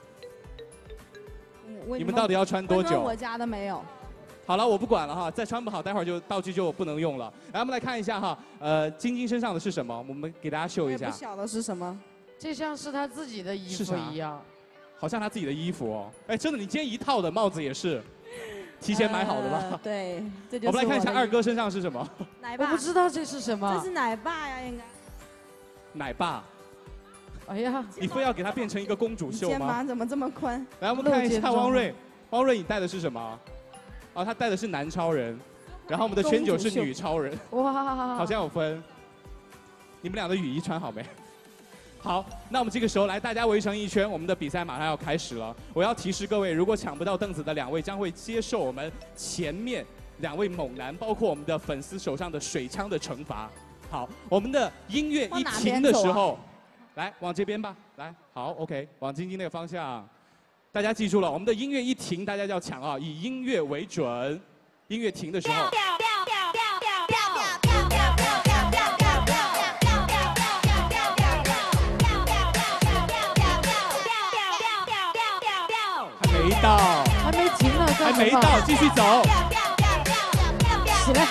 S2: 你们到底要穿多久？
S5: 我家的没有。
S2: 好了，我不管了哈，再穿不好，待会儿就道具就不能用了。来，我们来看一下哈，呃，晶晶身上的是什么？我们给大家秀一下。
S5: 不晓得是什么，
S11: 这像是他自己的衣服一样，
S2: 好像他自己的衣服哦。哎，真的，你今天一套的帽子也是提前买好的吧？
S5: 呃、对，这就是
S2: 我们来看一下二哥身上是什么？
S5: 奶爸。
S11: 我不知道这是什么。
S5: 这是奶爸呀，应该。
S2: 奶爸。
S11: 哎呀，
S2: 你非要给它变成一个公主秀
S5: 肩
S2: 吗？
S5: 膀怎么这么宽？
S2: 来，我们看一下汪瑞，汪瑞你带的是什么？哦，他带的是男超人，然后我们的圈九是女超人。
S11: 哇，
S2: 好像有分。你们俩的雨衣穿好没？好，那我们这个时候来，大家围成一圈，我们的比赛马上要开始了。我要提示各位，如果抢不到凳子的两位，将会接受我们前面两位猛男，包括我们的粉丝手上的水枪的惩罚。好，我们的音乐一停的时候，来往这边吧，来，好 ，OK， 往晶晶那个方向。大家记住了，我们的音乐一停，大家就要抢啊，以音乐为准。音乐停的时候。没到，
S11: 还没停呢，
S2: 还没到，继续走。
S11: 起来，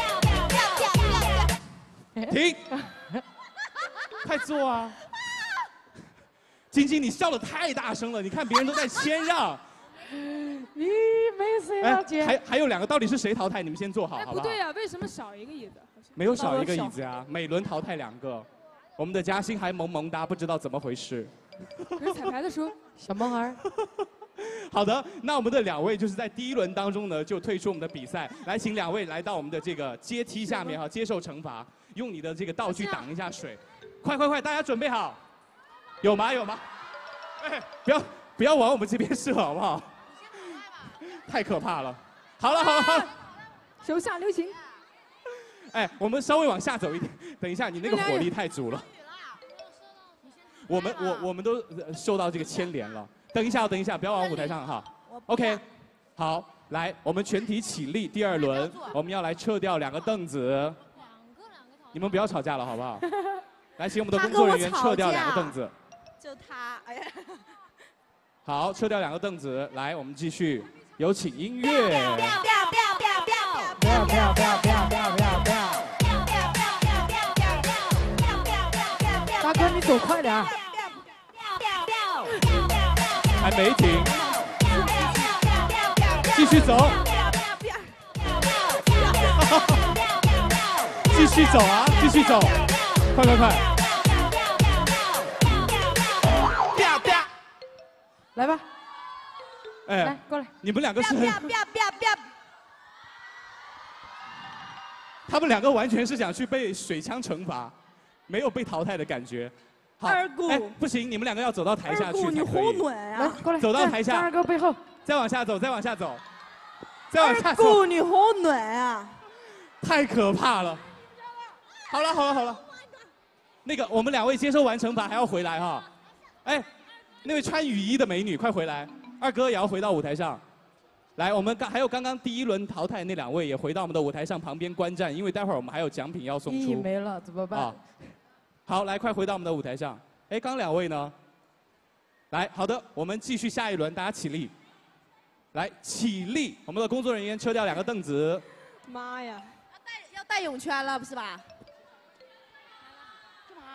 S2: 停，快坐啊！晶晶，你笑得太大声了，你看别人都在谦让。
S11: 你没谁了解。
S2: 还还有两个，到底是谁淘汰？你们先坐好，
S9: 哎，
S2: 好不好？
S9: 不对呀，为什么少一个椅子？
S2: 没有少一个椅子啊，每轮淘汰两个。我们的嘉欣还萌萌哒，不知道怎么回事。
S9: 可是彩排的时候，
S11: 小萌儿。
S2: 好的，那我们的两位就是在第一轮当中呢，就退出我们的比赛。来，请两位来到我们的这个阶梯下面哈，接受惩罚，用你的这个道具挡一下水。快快快，大家准备好？有吗？有吗？哎，不要不要往我们这边射，好不好？太可怕了。好了好了好了，
S9: 手下留情。
S2: 哎，我们稍微往下走一点。等一下，你那个火力太足了。我们我我们都受到这个牵连了。等一下，等一下，不要往舞台上哈。OK， 好，来，我们全体起立。第二轮，我们要来撤掉两个凳子。你们不要吵架了，好不好？来，请我们的工作人员撤掉两个凳子。
S5: 就他，哎呀。
S2: 好，撤掉两个凳子。来，我们继续，有请音乐。
S7: 不要不要不要不要不要
S11: 不要不要不要不要不要不要不要！大哥，你走快点。
S2: 还没停，继续走，继续走啊，继续走，快快快！
S11: 来吧，
S2: 哎，
S11: 来过来，
S2: 你们两个是很，
S5: 不要不要不要！
S2: 他们两个完全是想去被水枪惩罚，没有被淘汰的感觉。
S5: 二姑，
S2: 哎，不行，你们两个要走到台下去才可以。
S5: 二姑，你好暖啊！
S11: 来，过来，
S2: 走到台下。
S11: 二哥背后，
S2: 再往下走，再往下走，再往下走。
S5: 二姑，你好暖啊！
S2: 太可怕了。好了，好了，好了。那个，我们两位接受完惩罚还要回来哈。哎，那位穿雨衣的美女，快回来！二哥也要回到舞台上。来，我们刚还有刚刚第一轮淘汰那两位也回到我们的舞台上旁边观战，因为待会儿我们还有奖品要送出。
S11: 意义没了，怎么办？
S2: 啊好，来，快回到我们的舞台上。哎，刚两位呢？来，好的，我们继续下一轮，大家起立。来，起立！我们的工作人员撤掉两个凳子。
S9: 妈呀！
S5: 要戴要戴泳圈了，不是吧？干嘛？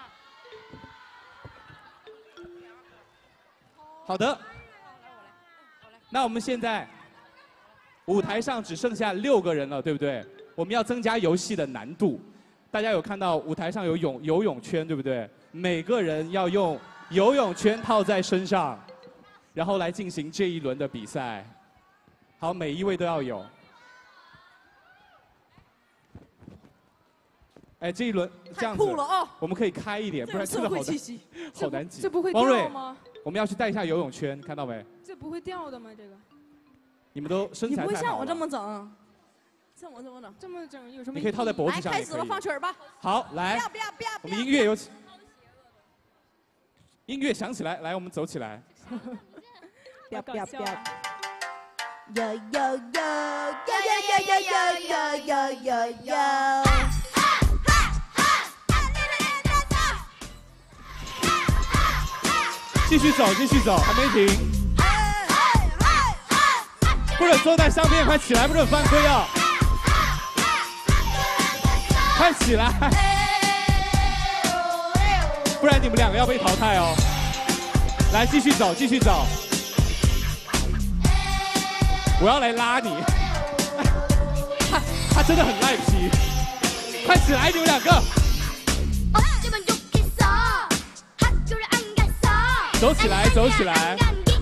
S2: 好的。那我们现在舞台上只剩下六个人了，对不对？我们要增加游戏的难度。大家有看到舞台上有泳游泳圈，对不对？每个人要用游泳圈套在身上，然后来进行这一轮的比赛。好，每一位都要有。哎，这一轮这样子，
S5: 太酷了哦
S2: 我们可以开一点，不然真的好难，好难挤。
S9: 这不会
S2: 汪瑞
S9: 掉吗？
S2: 我们要去带一下游泳圈，看到没？
S9: 这不会掉的吗？这个？
S2: 你们都身
S5: 你不会
S2: 材太好了。
S5: 像我这么整，这么这么整，
S9: 这么整有什么？
S2: 你可以套在脖子上
S5: 来，开始了，
S2: 也可以。
S5: 放曲儿吧。
S2: 好，来，
S5: 不要不要不要！
S2: 我们音乐有请，音乐响起来，来，我们走起来。
S5: 不要不要不要！yo yo yo yo yo yo yo yo yo yo。
S2: 继续走，继续走，还没停。不准坐在上面，快起来，不准犯规哦！快起来，不然你们两个要被淘汰哦。来，继续走，继续走。我要来拉你，他他真的很赖皮。快起来，你们两个！ 走起来，走起来，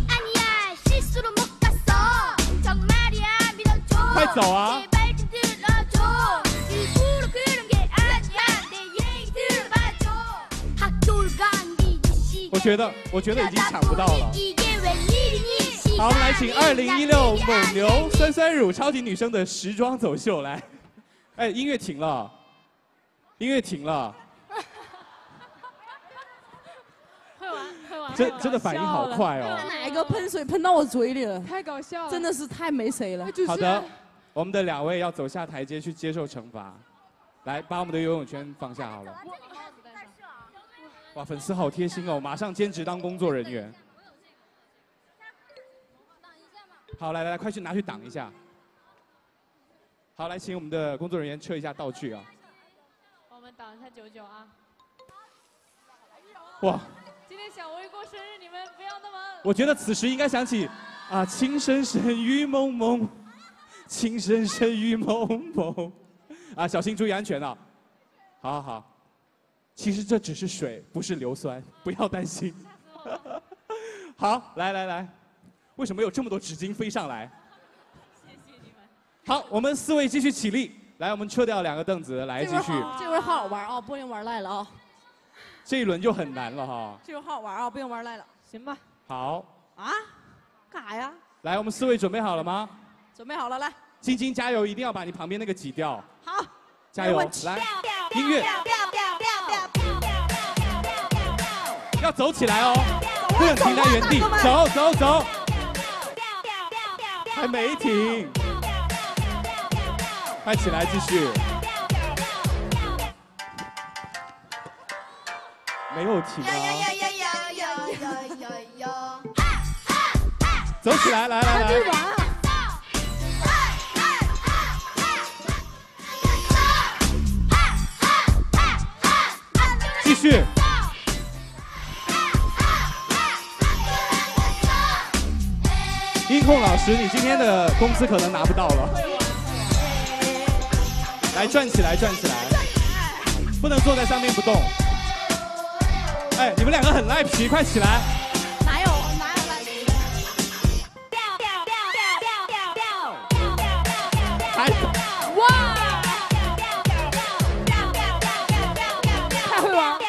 S2: 快走啊！我觉得，我觉得已经抢不到了。好，我们来请二零一六蒙牛酸酸乳超级女生的时装走秀来。哎，音乐停了，音乐停了。
S21: 会玩，会玩。
S2: 真真的反应好快哦！
S1: 哪个喷水喷到我嘴里了？
S21: 太搞笑了，
S1: 真的是太没谁了。
S2: 好的，我们的两位要走下台阶去接受惩罚。来，把我们的游泳圈放下好了。哇，粉丝好贴心哦，马上兼职当工作人员。好，来来来，快去拿去挡一下。好，来，请我们的工作人员撤一下道具啊。
S3: 我们挡一下九九啊。
S2: 哇！
S3: 今天小薇过生日，你们不要那么。
S2: 我觉得此时应该想起啊，情深深雨蒙蒙，情深深雨蒙蒙。啊，小心注意安全啊！好好好。其实这只是水，不是硫酸，不要担心。好，来来来，为什么有这么多纸巾飞上来？
S3: 谢谢你们。
S2: 好，我们四位继续起立，来，我们撤掉两个凳子，来继续。
S1: 这会儿好好玩啊，不用玩赖了啊。
S2: 这一轮就很难了哈。
S1: 这会儿好好玩啊，不用玩赖了。行吧。
S2: 好。
S1: 啊？干啥呀？
S2: 来，我们四位准备好了吗？
S1: 准备好了，来。
S2: 晶晶加油，一定要把你旁边那个挤掉。
S1: 好。
S2: 加油，来，音乐。要走起来哦，不能停在原地，走走走，还没停，快起来继续，没有停啊，走起来，来来来，继续。音控老师，你今天的工资可能拿不到了。来，转起来，转起来，不能坐在上面不动。哎，你们两个很赖皮，快起来！
S1: 哪有哪有赖皮？
S2: 还
S1: 哇！太会玩。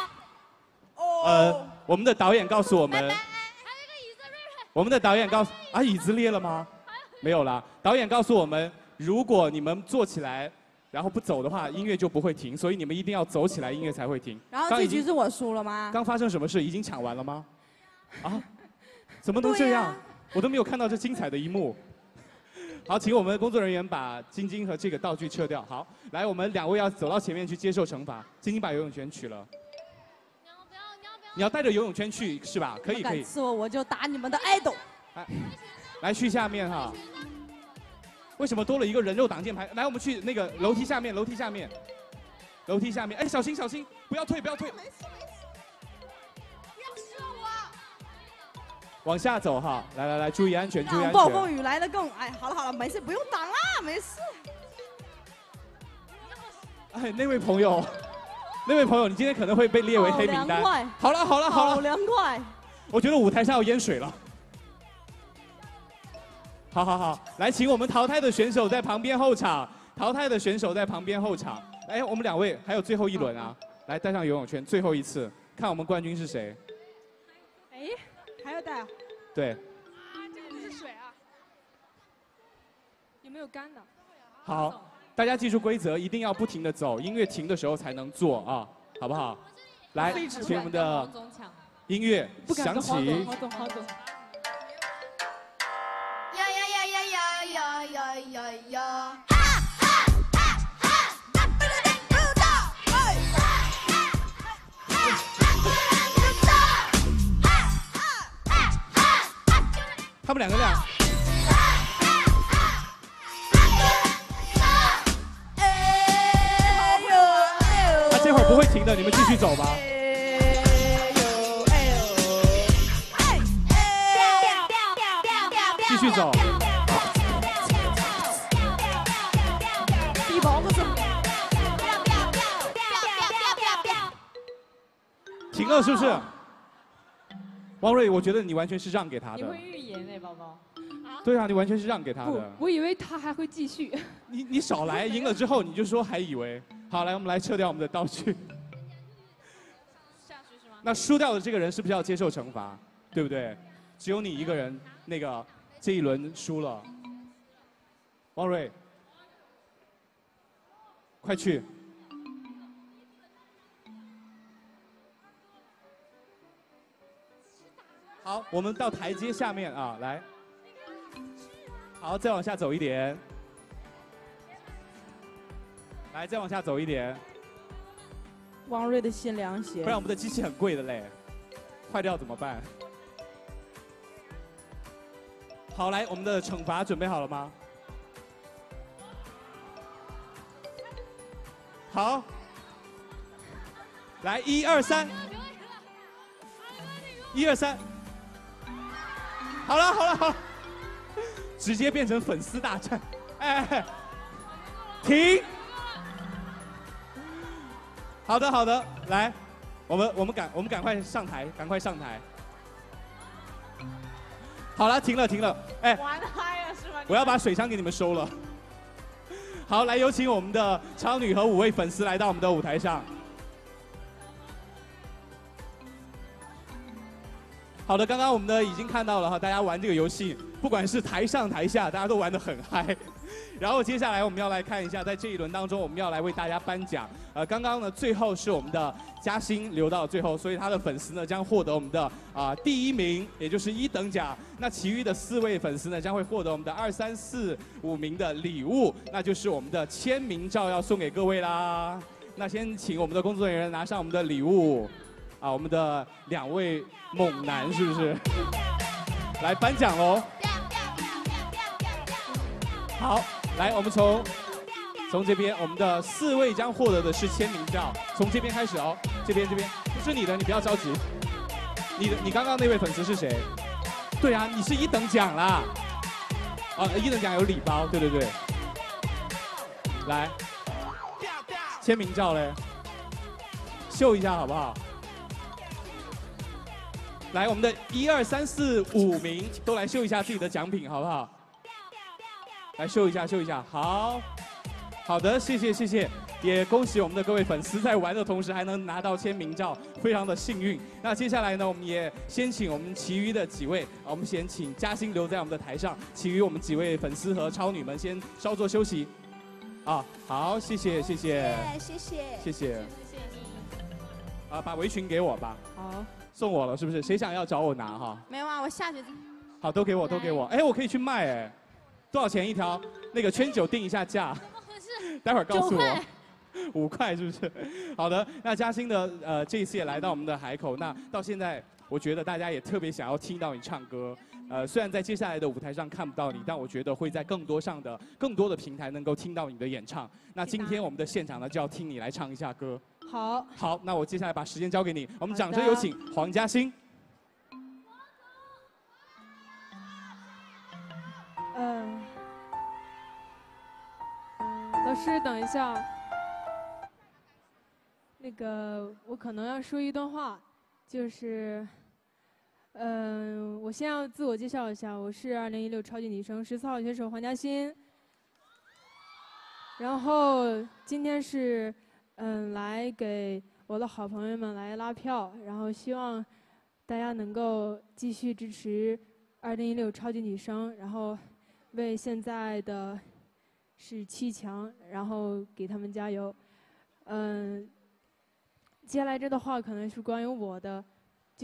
S2: 呃，我们的导演告诉我们。我们的导演告诉啊，椅子裂了吗？没有啦。导演告诉我们，如果你们坐起来，然后不走的话，音乐就不会停，所以你们一定要走起来，音乐才会停。
S1: 然后这局是我输了吗？
S2: 刚发生什么事？已经抢完了吗？啊？怎么能这样？我都没有看到这精彩的一幕。好，请我们的工作人员把晶晶和这个道具撤掉。好，来，我们两位要走到前面去接受惩罚。晶晶把游泳圈取了。你要带着游泳圈去是吧？可以可以。
S1: 敢刺我，我就打你们的爱豆。
S2: 来，来去下面哈。为什么多了一个人肉挡箭牌？来，我们去那个楼梯下面，楼梯下面，楼梯下面。哎，小心小心，不要退不要退。没事没事。不要射我。往下走哈，来来来，注意安全，注意安全。
S1: 暴风雨来的更，哎，好了好了，没事，不用挡了，没事。
S2: 哎，那位朋友。那位朋友，你今天可能会被列为黑名单。好了好了好了，
S1: 好凉快。
S2: 我觉得舞台上要淹水了。好好好，来，请我们淘汰的选手在旁边候场。淘汰的选手在旁边候场。哎，我们两位还有最后一轮啊，来带上游泳圈，最后一次，看我们冠军是谁。
S9: 哎，还要带啊？
S2: 对。
S9: 啊，这个不是水啊。有没有干的？
S2: 好。大家记住规则，一定要不停的走，音乐停的时候才能做啊，好不好？来，请我们的音乐响起。
S9: 好走好走。
S7: 呀呀呀呀呀呀呀呀呀！
S2: 他们两个俩。这会儿不会停的，你们继续走吧。继续走。
S1: 低保不走。
S2: 停了是不是？ 汪瑞，我觉得你完全是让给他的。
S3: 你会预言哎，宝宝。
S2: 对啊，你完全是让给他
S9: 不
S2: 的。，
S9: 我以为他还会继续。
S2: 你你少来，赢了之后你就说还以为。好，来我们来撤掉我们的道具。那输掉的这个人是不是要接受惩罚？对不对？只有你一个人，那个这一轮输了。汪瑞，快去！好，我们到台阶下面啊，来。好，再往下走一点。来，再往下走一点。
S5: 汪瑞的新凉鞋。
S2: 不然我们的机器很贵的嘞，坏掉怎么办？好，来，我们的惩罚准备好了吗？好，来，一二三，一二三，好了好了好了，直接变成粉丝大战，哎哎哎，停。好的好的，来，我们我们赶我们赶快上台，赶快上台。好了，停了停了，哎，
S3: 玩嗨了是吗？
S2: 我要把水枪给你们收了。好，来有请我们的超女和五位粉丝来到我们的舞台上。好的，刚刚我们呢已经看到了哈，大家玩这个游戏，不管是台上台下，大家都玩得很嗨。然后接下来我们要来看一下，在这一轮当中，我们要来为大家颁奖。呃，刚刚呢最后是我们的嘉欣留到最后，所以他的粉丝呢将获得我们的啊、呃、第一名，也就是一等奖。那其余的四位粉丝呢将会获得我们的二三四五名的礼物，那就是我们的签名照要送给各位啦。那先请我们的工作人员拿上我们的礼物，啊，我们的两位猛男是不是？来颁奖喽！好。来，我们从从这边，我们的四位将获得的是签名照，从这边开始哦，这边这边不是你的，你不要着急。你的你刚刚那位粉丝是谁？对啊，你是一等奖啦。啊，一等奖有礼包，对对对。来，签名照嘞，秀一下好不好？来，我们的一二三四五名都来秀一下自己的奖品，好不好？来秀一下，秀一下，好，好的，谢谢谢谢，也恭喜我们的各位粉丝在玩的同时还能拿到签名照，非常的幸运。那接下来呢，我们也先请我们其余的几位，我们先请嘉欣留在我们的台上，其余我们几位粉丝和超女们先稍作休息。啊，好，谢谢谢谢，
S18: 谢谢
S2: 谢谢，啊，把围裙给我吧。
S5: 好，
S2: 送我了是不是？谁想要找我拿哈？
S5: 没有啊，我下去。
S2: 好，都给我，都给我。哎，我可以去卖哎。多少钱一条？那个圈九定一下价，待会儿告诉我。五块是不是？好的，那嘉欣的呃这一次也来到我们的海口，那到现在我觉得大家也特别想要听到你唱歌。呃，虽然在接下来的舞台上看不到你，但我觉得会在更多上的更多的平台能够听到你的演唱。那今天我们的现场呢就要听你来唱一下歌。
S9: 好。
S2: 好，那我接下来把时间交给你，我们掌声有请黄嘉欣。
S9: 嗯，老师，等一下，那个我可能要说一段话，就是，嗯、呃，我先要自我介绍一下，我是二零一六超级女声十四号选手黄嘉欣，然后今天是嗯来给我的好朋友们来拉票，然后希望大家能够继续支持二零一六超级女声，然后。为现在的是七强，然后给他们加油。嗯，接下来这段话可能是关于我的，就是，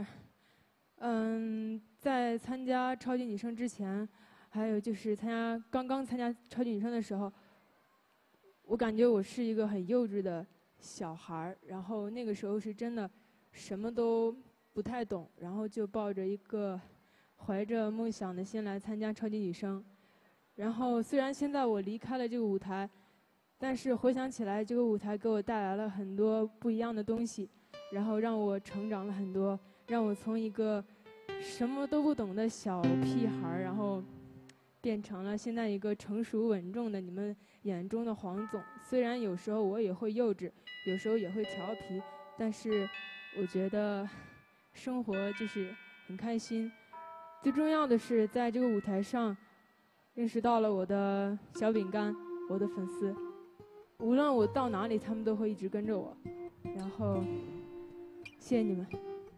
S9: 嗯，在参加超级女声之前，还有就是参加刚刚参加超级女声的时候，我感觉我是一个很幼稚的小孩儿，然后那个时候是真的什么都不太懂，然后就抱着一个。怀着梦想的心来参加超级女声，然后虽然现在我离开了这个舞台，但是回想起来，这个舞台给我带来了很多不一样的东西，然后让我成长了很多，让我从一个什么都不懂的小屁孩，然后变成了现在一个成熟稳重的你们眼中的黄总。虽然有时候我也会幼稚，有时候也会调皮，但是我觉得生活就是很开心。最重要的是，在这个舞台上认识到了我的小饼干，我的粉丝。无论我到哪里，他们都会一直跟着我。然后，谢谢你们。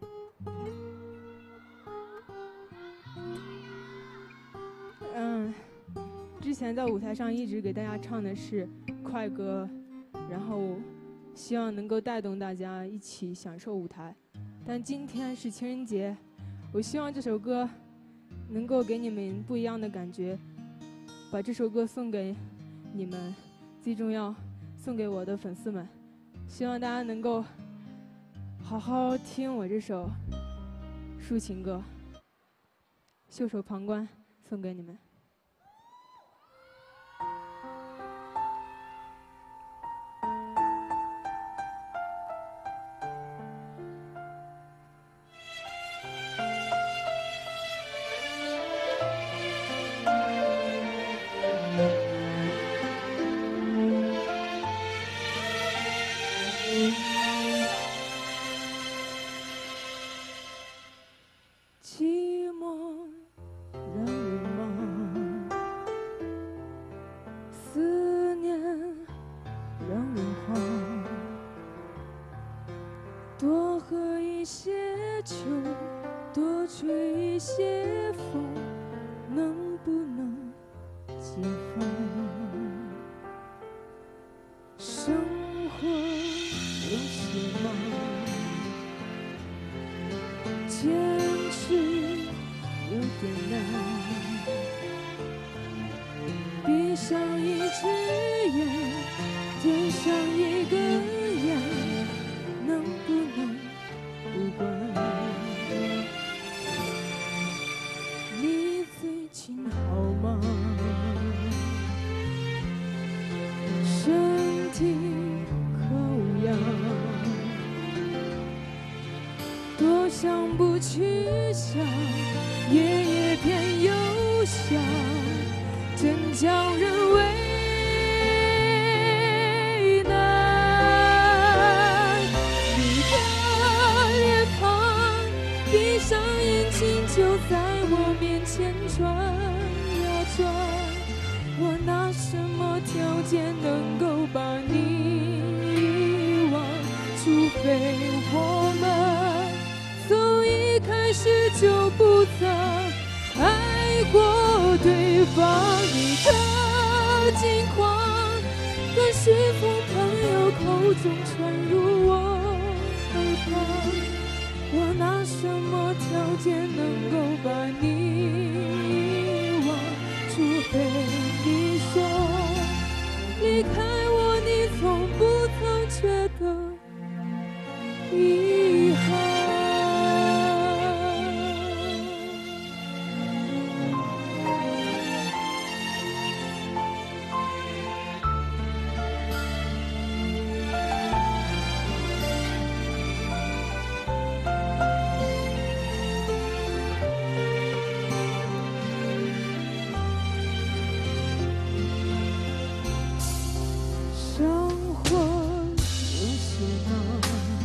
S9: 嗯，之前在舞台上一直给大家唱的是快歌，然后希望能够带动大家一起享受舞台。但今天是情人节，我希望这首歌能够给你们不一样的感觉，把这首歌送给你们，最重要送给我的粉丝们。希望大家能够好好听我这首抒情歌，袖手旁观，送给你们。
S6: 寂寞让人忙，思念让人慌。多喝一些酒，多吹一些风，能不能解放？生活有些忙，坚持有点难，闭上一只眼，点上一根烟，能不能不管？你最近好吗？身体可无恙？多想不去想，夜夜偏又想，真叫人为难。你的脸庞，闭上眼睛就在我面前转呀转，我拿什么条件能够把你遗忘？除非我们从一开始就不曾爱过对方。你的近况，可是从朋友口中传入我耳旁，我拿什么条件能够把你遗忘？除非你说离开我，你从不曾觉得遗憾。生活有些忙，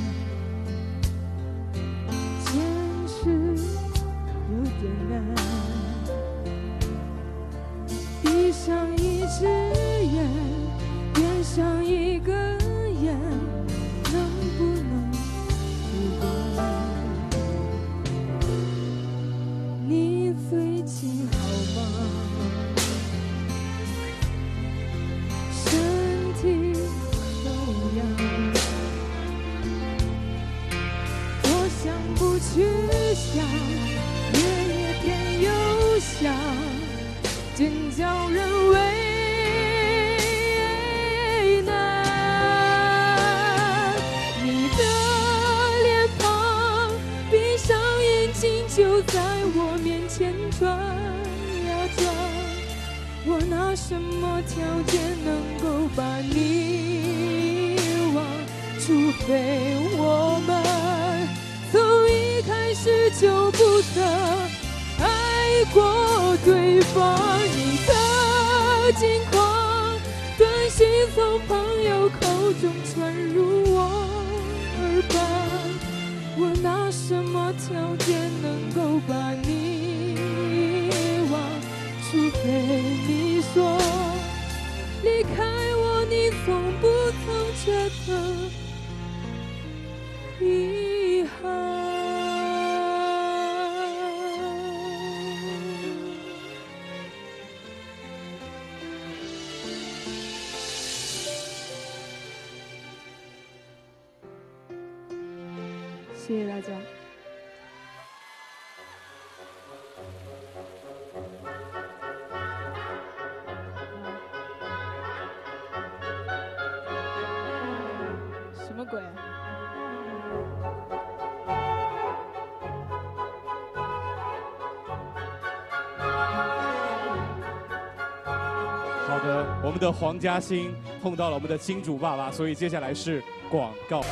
S6: 坚持有点难，闭上一只眼，点上一根烟，能不能不管？你最近好吗？身体可无恙？多想不去想，夜夜偏又想，真叫人为难。你的脸庞，闭上眼睛就在我面前转呀转，我拿什么条件能够把你遗忘？除非我们从一开始就不曾爱过对方。你的近况，短信从朋友口中传入我耳旁，
S9: 我拿什么条件能够把你遗忘？除非你说离开我，你从不曾觉得遗憾。谢谢大家。什么鬼？
S2: 好的，我们的黄嘉欣碰到了我们的金主爸爸，所以接下来是广告。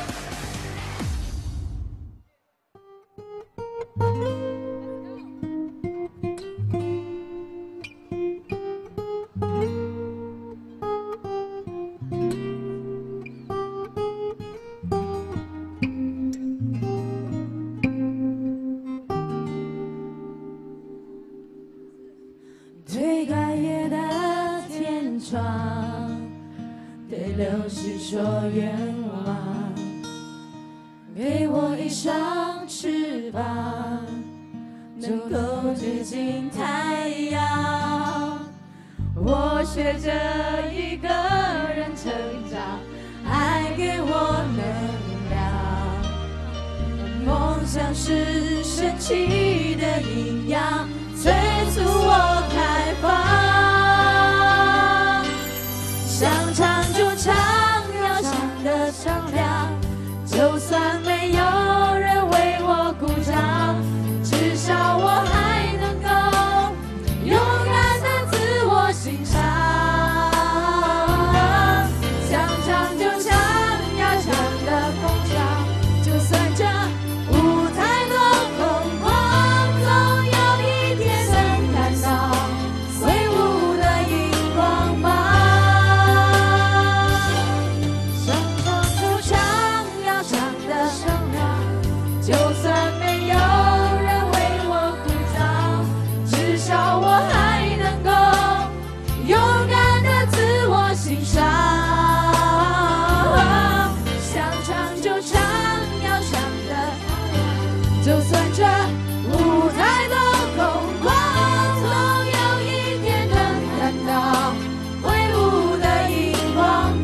S1: 推开夜的天窗，对流星说愿望，给我一双翅膀，能够接近太阳。我学着一个人成长，爱给我能量，梦想是神奇的营养，催促我开放。想唱就唱，要唱得响亮，就算没有人为我鼓掌，至少我还能够勇敢地自我欣赏。想唱就唱，要唱得疯狂，就算这舞台多空旷，总有一天能看到挥舞的荧光棒。想唱就唱，要唱得响亮，就算没有人为我鼓掌，至少我还能够勇敢地自我欣赏。想唱就唱，要唱得就算这舞台多空旷，总有一天能看到挥舞的荧光棒。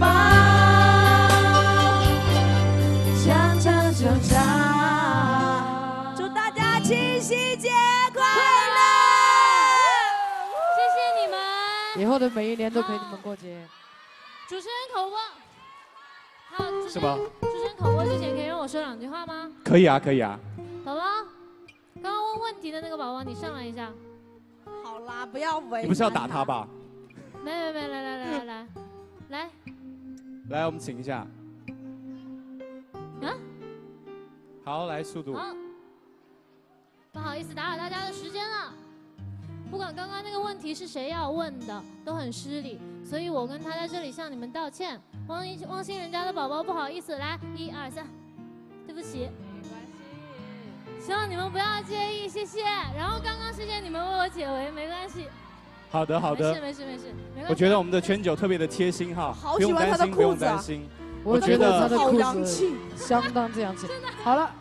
S1: 想唱就唱，祝大家七夕节快乐！
S4: 谢谢你们。
S11: 以后的每一年都陪你们过节。
S4: 主持人口播，好，主持
S2: 是吧？
S4: 主持人口播之前可以让我说两句话吗？
S2: 可以啊，可以啊。
S4: 宝宝，刚刚问问题的那个宝宝，你上来一下。
S5: 好啦，不要为
S2: 你不是要打他吧？
S4: 没没没，来来来来来，来，
S2: 来，我们请一下。
S4: 啊，
S2: 好，来速度。
S4: 好，不好意思打扰大家的时间了。不管刚刚那个问题是谁要问的，都很失礼，所以我跟他在这里向你们道歉。汪一汪星人家的宝宝，不好意思，来，一二三，对不起。希望你们不要介意，谢谢。然后刚刚谢谢你们为我解围，没关系。
S2: 好的，好的。
S4: 没事没事没事，没关系。
S2: 我觉得我们的圈九特别的贴心哈，不用担心，不用担心。
S11: 我觉得他的裤子相当之洋气。好了，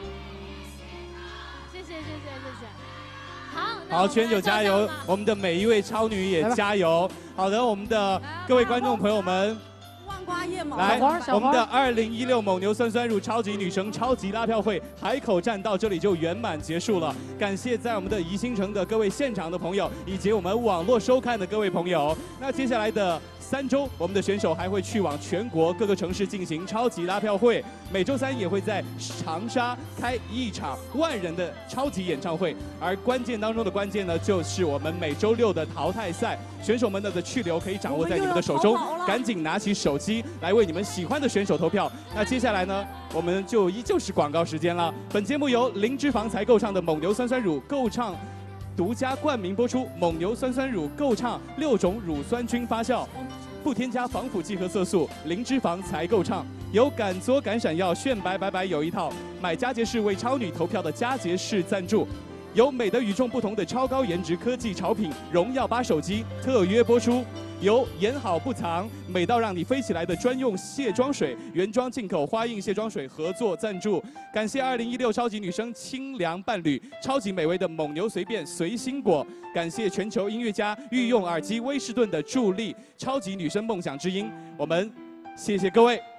S4: 谢谢谢谢谢谢。好，
S2: 好，圈九加油！我们的每一位超女也加油。好的，我们的各位观众朋友们。
S5: 万花叶嘛，
S2: 来，我们的二零一六蒙牛酸酸乳超级女神超级拉票会海口站到这里就圆满结束了。感谢在我们的宜兴城的各位现场的朋友，以及我们网络收看的各位朋友。那接下来的三周，我们的选手还会去往全国各个城市进行超级拉票会，每周三也会在长沙开一场万人的超级演唱会。而关键当中的关键呢，就是我们每周六的淘汰赛，选手们的去留可以掌握在你们的手中，赶紧拿起手机来为你们喜欢的选手投票。那接下来呢，我们就依旧是广告时间了。本节目由零脂肪才够畅的蒙牛酸酸乳够畅独家冠名播出。蒙牛酸酸乳够畅六种乳酸菌发酵，不添加防腐剂和色素，零脂肪才够畅。 由敢作敢闪耀炫白白白有一套，买佳洁士为超女投票的佳洁士赞助。 由美的与众不同的超高颜值科技潮品荣耀八手机特约播出，由演好不藏美到让你飞起来的专用卸妆水原装进口花印卸妆水合作赞助。感谢二零一六超级女声清凉伴侣超级美味的蒙牛随便随心果，感谢全球音乐家御用耳机威士顿的助力，超级女声梦想之音。我们谢谢各位。